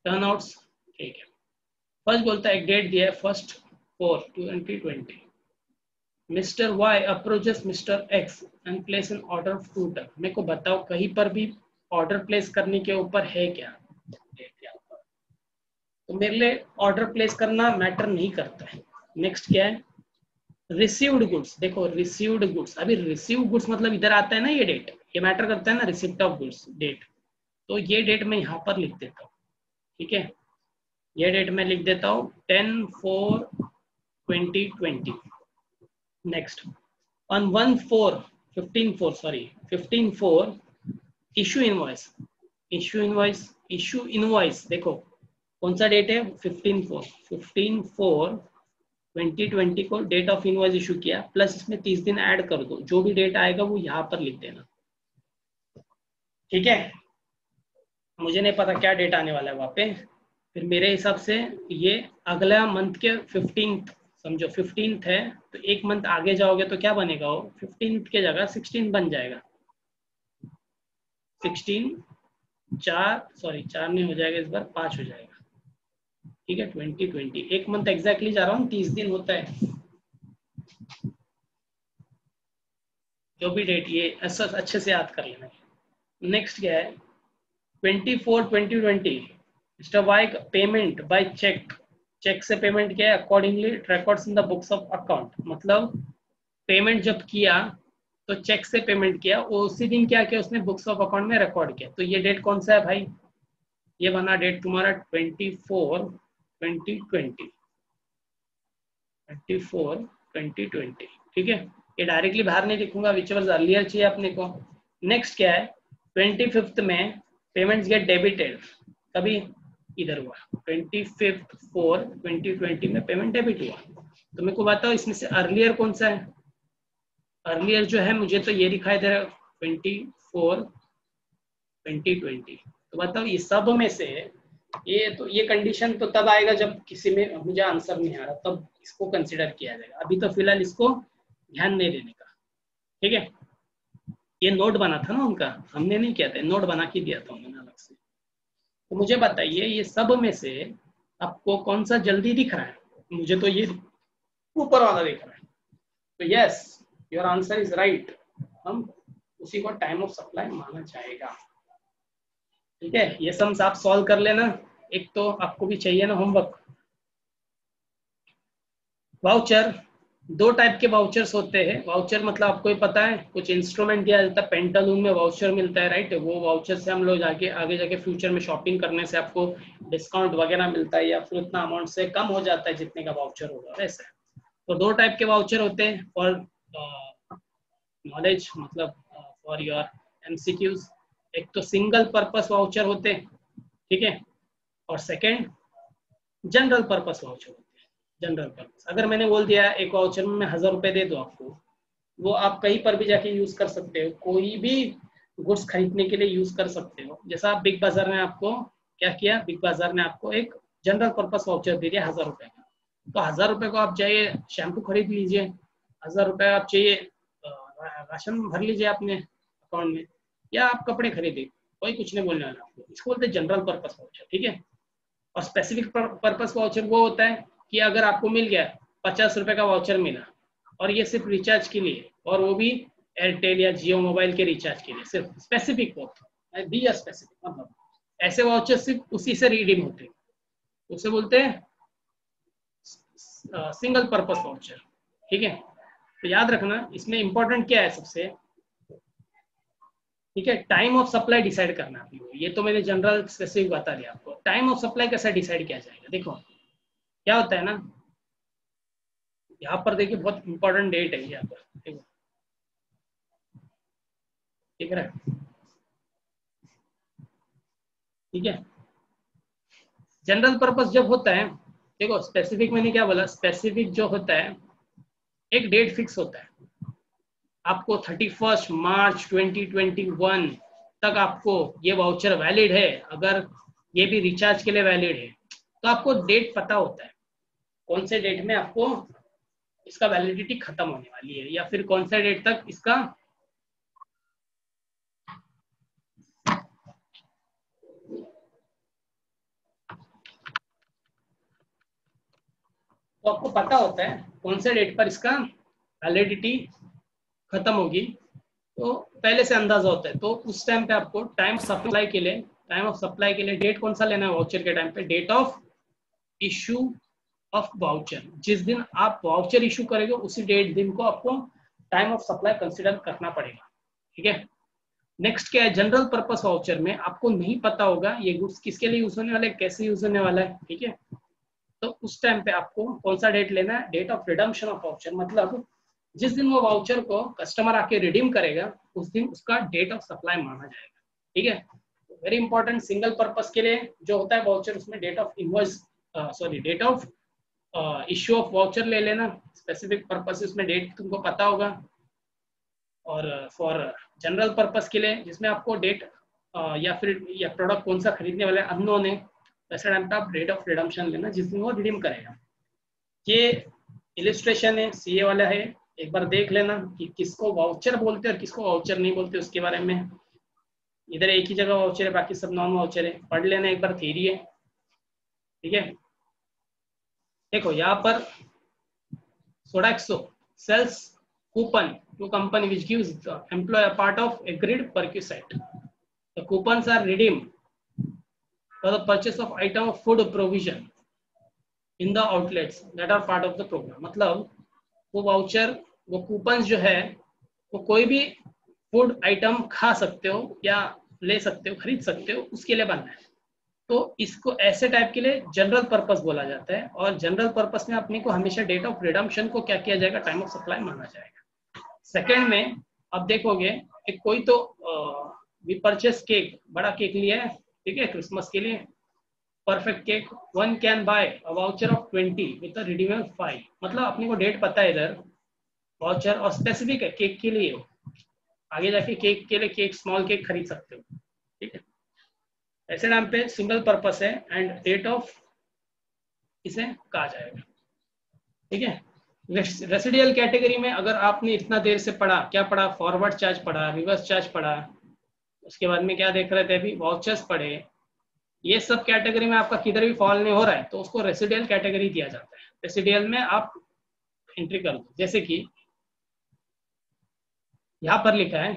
Speaker 1: turnouts, ठीक है। फर्स्ट बोलता है एक डेट दिया है first four twenty twenty, mister Y approaches mister X and place an order of two turn. मेरे को बताओ कहीं पर भी ऑर्डर प्लेस करने के ऊपर है क्या डेट यहाँ पर? तो मेरे लिए ऑर्डर प्लेस करना मैटर नहीं करता है। नेक्स्ट क्या है, रिसीव्ड गुड्स। देखो रिसीव्ड गुड्स, अभी रिसीव गुड्स मतलब इधर आता है ना ये डेट, ये मैटर करता है ना, रिसिप्ट ऑफ गुड्स डेट। तो ये डेट मैं यहाँ पर लिख देता हूँ, ठीक है। ये डेट मैं लिख देता हूँ ten four twenty twenty. Next on one four fifteen four sorry fifteen four issue invoice, issue invoice issue invoice देखो कौन सा डेट है, fifteen four fifteen four twenty twenty को डेट ऑफ इनवॉइस इशू किया, प्लस इसमें तीस दिन ऐड कर दो, जो भी डेट आएगा वो यहाँ पर लिख देना, ठीक है। मुझे नहीं पता क्या डेट आने वाला है वहाँ पे, फिर मेरे हिसाब से ये अगला मंथ के फिफ्टींथ, समझो फिफ्टींथ है तो एक मंथ आगे जाओगे तो क्या बनेगा, वो फिफ्टींथ के जगह सिक्सटीन बन जाएगा। सिक्सटीन चार सॉरी चार नहीं हो जाएगा, इस बार पाँच हो जाएगा, ठीक है। ट्वेंटी ट्वेंटी एक मंथ एग्जैक्टली जा रहा हूँ, तीस दिन होता है जो भी डेट, ये ऐसा अच्छे से याद कर लेना। नेक्स्ट क्या है, twenty four twenty twenty mister Y payment by cheque, cheque से पेमेंट किया है, accordingly records in the books of account. मतलब पेमेंट जब किया तो चेक से पेमेंट किया, उसी दिन क्या किया उसने बुक्स ऑफ अकाउंट में रिकॉर्ड किया। तो ये डेट कौन सा है भाई, ये बना डेट तुम्हारा twenty four twenty twenty twenty four twenty twenty, ठीक है। ये डायरेक्टली बाहर नहीं लिखूंगा, विच वाज अर्लियर चाहिए अपने को। नेक्स्ट क्या है, ट्वेंटी फिफ्थ में पेमेंट्स गेट डेबिटेड, कभी इधर हुआ twenty fifth four twenty twenty में पेमेंट डेबिट हुआ। तो मेरे को बताओ इसमें से अर्लियर कौन सा है, अर्लियर जो है मुझे तो ये दिखाई दे रहा है ट्वेंटी फोर ट्वेंटी ट्वेंटी। तो बताओ ये सब में से ये तो ये कंडीशन तो तब आएगा जब किसी में मुझे आंसर नहीं आ रहा, तब इसको कंसिडर किया जाएगा। अभी तो फिलहाल इसको ध्यान नहीं देने का, ठीक है। ये नोट बना था ना उनका, हमने नहीं किया था, नोट बना के दिया था उन्होंने अलग से। तो मुझे बताइए ये सब में से आपको कौन सा जल्दी दिख रहा है, मुझे तो ये ऊपर वाला दिख रहा है। तो yes your answer is right, हम उसी को टाइम ऑफ सप्लाई माना जाएगा, ठीक है। ये सम्स आप सॉल्व कर लेना, एक तो आपको भी चाहिए ना होमवर्क। वाउचर, दो टाइप के वाउचर्स होते हैं। वाउचर मतलब आपको ही पता है, कुछ इंस्ट्रूमेंट दिया जाता है, पेंटालून में वाउचर मिलता है, राइट। वो वाउचर से हम लोग जाके आगे जाके फ्यूचर में शॉपिंग करने से आपको डिस्काउंट वगैरह मिलता है, या फिर उतना अमाउंट से कम हो जाता है जितने का वाउचर होगा, वैसे। तो दो टाइप के वाउचर होते हैं फॉर नॉलेज, मतलब फॉर योर एमसीक्यूज। एक तो सिंगल पर्पस वाउचर होते हैं, ठीक है, और सेकेंड जनरल पर्पस वाउचर होते हैं। जनरल पर्पस, अगर मैंने बोल दिया एक वाउचर में मैं हजार रुपए दे दो आपको, वो आप कहीं पर भी जाके यूज कर सकते हो, कोई भी गुड्स खरीदने के लिए यूज कर सकते हो। जैसा आप बिग बाजार ने आपको क्या किया, बिग बाजार ने आपको एक जनरल पर्पस वाउचर दे दिया हजार रुपए का, तो हजार रुपए को आप चाहिए शैम्पू खरीद लीजिए, हजार रुपए आप चाहिए राशन भर लीजिए अपने अकाउंट में, या आप कपड़े खरीदे, कोई कुछ नहीं बोलने वाला आपको। इसको बोलते हैं जनरल पर्पस वाउचर, ठीक है। और स्पेसिफिक पर्पस वाउचर वो होता है कि अगर आपको मिल गया पचास रुपए का वाउचर मिला, और ये सिर्फ रिचार्ज के लिए, और वो भी एयरटेल या जियो मोबाइल के रिचार्ज के लिए, सिर्फ स्पेसिफिक वाउचर बी या स्पेसिफिक, मतलब ऐसे वाउचर सिर्फ उसी से रिडीम होते हैं, उसे बोलते हैं सिंगल पर्पस वाउचर, ठीक है। तो याद रखना इसमें इंपॉर्टेंट क्या है सबसे, ठीक है, टाइम ऑफ सप्लाई डिसाइड करना आपको। ये तो मैंने जनरल स्पेसिफिक बता दिया आपको, टाइम ऑफ सप्लाई कैसे डिसाइड किया जाएगा। देखो क्या होता है ना, यहाँ पर देखिए बहुत इंपॉर्टेंट डेट है यहाँ पर, देखो ठीक है, ठीक है। जनरल पर्पस जब होता है, देखो स्पेसिफिक मैंने क्या बोला, स्पेसिफिक जो होता है एक डेट फिक्स होता है, आपको thirty first March twenty twenty one तक आपको ये वाउचर वैलिड है, अगर ये भी रिचार्ज के लिए वैलिड है तो आपको डेट पता होता है कौन से डेट में आपको इसका वैलिडिटी खत्म होने वाली है, या फिर कौन से डेट तक इसका तो आपको पता होता है कौन से डेट पर इसका वैलिडिटी खत्म होगी, तो पहले से अंदाजा होता है। तो उस टाइम पे आपको टाइम सप्लाई के लिए टाइम ऑफ सप्लाई के लिए डेट कौन सा लेना है वाउचर के टाइम पे? Date of issue of voucher. जिस दिन आप वाउचर इशू करेंगे उसी डेट दिन को आपको टाइम ऑफ सप्लाई कंसिडर करना पड़ेगा। ठीक है। नेक्स्ट क्या है? जनरल पर्पस वाउचर में आपको नहीं पता होगा ये गुड्स किसके लिए यूज होने वाला है, कैसे यूज होने वाला है। ठीक है। तो उस टाइम पे आपको कौन सा डेट लेना है? Date of redemption of voucher. मतलब जिस दिन वो वाउचर को कस्टमर आके रिडीम करेगा उस दिन उसका डेट ऑफ सप्लाई माना जाएगा। ठीक है। वेरी इंपॉर्टेंट, सिंगल पर्पस के लिए जो होता है वाउचर उसमें date of invoice sorry date of issue of voucher ले लेना। स्पेसिफिक पर्पस में डेट तुमको पता होगा। और फॉर जनरल पर्पस के लिए जिसमें आपको डेट uh, या फिर या प्रोडक्ट कौन सा खरीदने वाले अननोन है, वैसे टाइम पे आप डेट ऑफ रिडम्पशन लेना जिस दिन वो रिडीम करेगा। ये इलिस्ट्रेशन है, सीए वाला है, एक बार देख लेना कि किसको वाउचर बोलते हैं और किसको वाउचर नहीं बोलते उसके बारे में। इधर एक ही जगह वाउचर है, बाकी सब नॉन वाउचर है, पढ़ लेना एक बार, थ्योरी है। ठीक है। देखो यहाँ पर Sodexo sells coupon to company which gives the employee a part of agreed perquisite. The coupons are redeemed for the purchase of item of food provision in the outlets that are part of the program. मतलब वो वाउचर, वो कूपन्स जो है वो कोई भी फूड आइटम खा सकते हो या ले सकते हो, खरीद सकते हो, उसके लिए बनना है। तो इसको ऐसे टाइप के लिए जनरल पर्पस बोला जाता है। और जनरल पर्पस में अपने को हमेशा डेट ऑफ रिडम्पशन को क्या किया जाएगा? टाइम ऑफ सप्लाई माना जाएगा। सेकंड में अब देखोगे एक कोई तो वी परचेस केक, बड़ा केक लिया है, ठीक है, क्रिसमस के लिए, perfect cake, one can buy a voucher of twenty with a redeemable five. मतलब अपने को डेट पता है इधर वाउचर, और स्पेसिफिक है केक के लिए, आगे जाके केक के लिए केक स्मॉल केक खरीद सकते हो। ठीक है। ऐसे नाम पे सिंगल पर्पस है एंड डेट ऑफ इसे कहा जाएगा। ठीक है। रेसिडियल कैटेगरी में अगर आपने इतना देर से पढ़ा, क्या पढ़ा? फॉरवर्ड चार्ज पढ़ा, रिवर्स चार्ज पढ़ा, उसके बाद में क्या देख रहे थे अभी? वाउचर्स पढ़े। ये सब कैटेगरी में आपका किधर भी फॉल नहीं हो रहा है तो उसको रेसिडियल कैटेगरी दिया जाता है। रेसिडियल में आप एंट्री कर दो, जैसे कि यहाँ पर लिखा है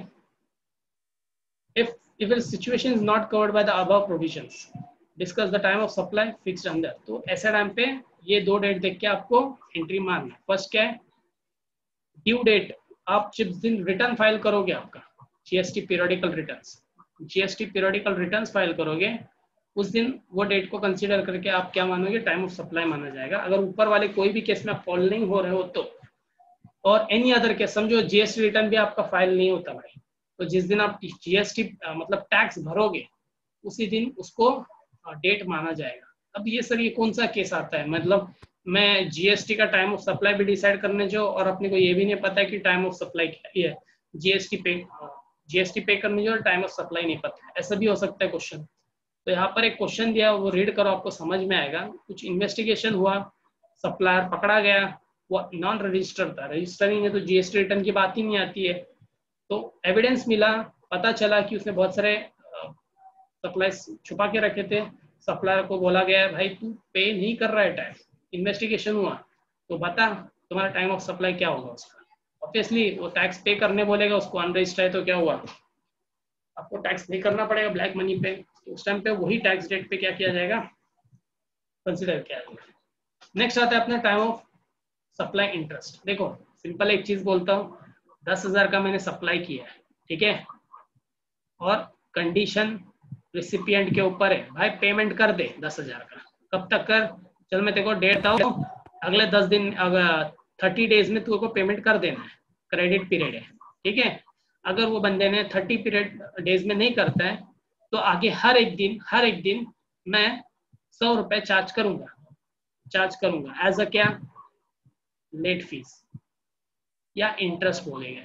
Speaker 1: if if a situation is not covered by the above provisions discuss the time of supply fixed under। तो ऐसे टाइम पे ये दो डेट देख के आपको एंट्री मारना है। फर्स्ट क्या है? Due date. आप जिस दिन रिटर्न फाइल करोगे, आपका GST periodical returns GST periodical returns file करोगे उस दिन वो डेट को कंसीडर करके आप क्या मानोगे? टाइम ऑफ सप्लाई माना जाएगा। अगर ऊपर वाले कोई भी केस में फॉल नहीं हो रहे हो तो, और एनी अदर केस, समझो जीएसटी रिटर्न भी आपका फाइल नहीं होता भाई, तो जिस दिन आप जीएसटी मतलब टैक्स भरोगे उसी दिन उसको डेट माना जाएगा। अब ये सर ये कौन सा केस आता है? मतलब मैं जीएसटी का टाइम ऑफ सप्लाई भी डिसाइड करने जो, और अपने को ये भी नहीं पता है कि टाइम ऑफ सप्लाई क्या है, जीएसटी पे जीएसटी पे करने जो, टाइम ऑफ सप्लाई नहीं पता है, ऐसा भी हो सकता है क्वेश्चन। तो यहाँ पर एक क्वेश्चन दिया, वो रीड करो, आपको समझ में आएगा। कुछ इन्वेस्टिगेशन हुआ, सप्लायर पकड़ा गया, वो नॉन रजिस्टर्ड था, रजिस्टरिंग है तो जीएसटी रिटर्न की बात ही नहीं आती है। तो एविडेंस मिला, पता चला कि उसने बहुत सारे सप्लाई छुपा के रखे थे। सप्लायर को बोला गया भाई तू पे नहीं कर रहा है टैक्स, इन्वेस्टिगेशन हुआ तो बता तुम्हारा टाइम ऑफ सप्लाई क्या होगा उसका। ऑब्वियसली वो टैक्स पे करने बोलेगा, उसको अनरजिस्टर्ड है तो क्या हुआ? आपको टैक्स नहीं करना पड़ेगा ब्लैक मनी पे। तो उस टाइम पे वही टैक्स डेट पे क्या किया जाएगा? कंसिडर किया जाएगा। नेक्स्ट आता है अपना टाइम ऑफ सप्लाई इंटरेस्ट। देखो सिंपल एक चीज बोलता हूँ, दस हजार का मैंने सप्लाई किया है, ठीक है, और कंडीशन रिसिपिएंट के ऊपर है, भाई पेमेंट कर दे दस हजार का। कब तक कर? चल मैं तेरे को डेट आओ, अगले दस दिन अगर थर्टी डेज में तुमको पेमेंट कर देना है, क्रेडिट पीरियड है, ठीक है। अगर वो बंदे ने थर्टी पीरियड डेज में नहीं करता है तो आगे हर एक दिन हर एक दिन मैं सौ रुपए चार्ज करूंगा चार्ज करूंगा एज अ क्या? लेट फीस या इंटरेस्ट बोलेंगे,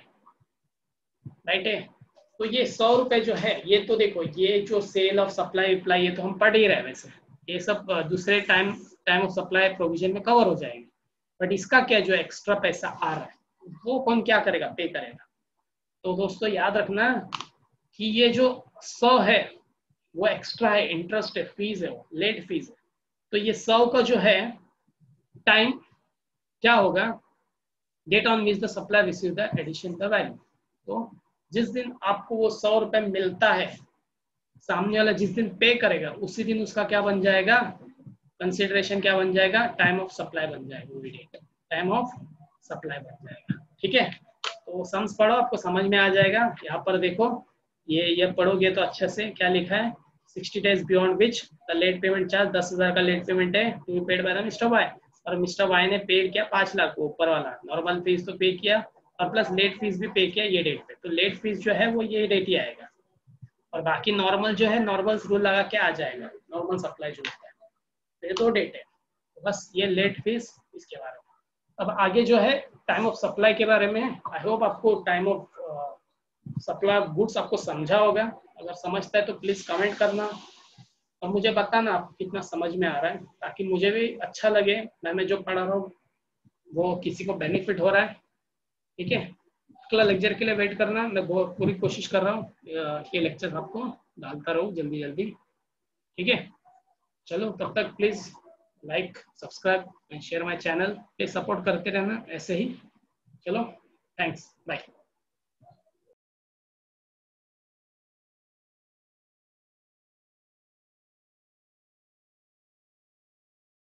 Speaker 1: राइट है। तो ये सौ रुपए जो है, ये तो देखो ये जो सेल ऑफ सप्लाई अप्लाई ये तो हम पढ़ ही रहे हैं, वैसे ये सब दूसरे time time of supply provision में कवर हो जाएंगे। बट इसका क्या जो एक्स्ट्रा पैसा आ रहा है वो कौन क्या करेगा? पे करेगा। तो दोस्तों याद रखना कि ये जो सौ है वो एक्स्ट्रा है, इंटरेस्ट है, फीस है, वो लेट फीस है। तो ये सौ का जो है टाइम क्या होगा, date on which the supply receive the addition the value. तो जिस दिन आपको वो सौ रुपए मिलता है, सामने वाला जिस दिन पे करेगा उसी दिन उसका क्या बन जाएगा, कंसिडरेशन क्या बन जाएगा, टाइम ऑफ सप्लाई बन जाएगा, वो डेट टाइम ऑफ सप्लाई बन जाएगा। ठीक है, तो सम्स पढ़ो, आपको समझ में आ जाएगा। यहाँ पर देखो, ये ये पढ़ोगे तो अच्छे से क्या लिखा है, sixty days beyond which the late payment charge, दस हजार का लेट पेमेंट है to be paid by the mister Y, और मिस्टर वाई ने पेड किया पांच लाख को, ऊपर वाला नॉर्मल फीस तो पे किया और प्लस लेट फीस भी पे किया ये डेट पे, तो लेट फीस जो है वो ये डेट ही आएगा, और बाकी नॉर्मल जो है नॉर्मल रूल लगा के आ जाएगा, नॉर्मल सप्लाई जो होता है, तो ये दो डेट है, तो बस ये लेट फीस इसके बारे में। अब आगे जो है टाइम ऑफ सप्लाई के बारे में, आई होप आपको time of supply of goods आपको समझा होगा, अगर समझता है तो प्लीज कमेंट करना और मुझे बताना आपको कितना समझ में आ रहा है, ताकि मुझे भी अच्छा लगे मैं मैं जो पढ़ा रहा हूँ वो किसी को बेनिफिट हो रहा है। ठीक है, अगला लेक्चर के लिए वेट करना, मैं बहुत पूरी कोशिश कर रहा हूँ ये लेक्चर आपको डालता रहूँ जल्दी जल्दी। ठीक है, चलो तब तक please like subscribe and share my channel, please support करते रहना ऐसे ही। चलो, थैंक्स, बाय।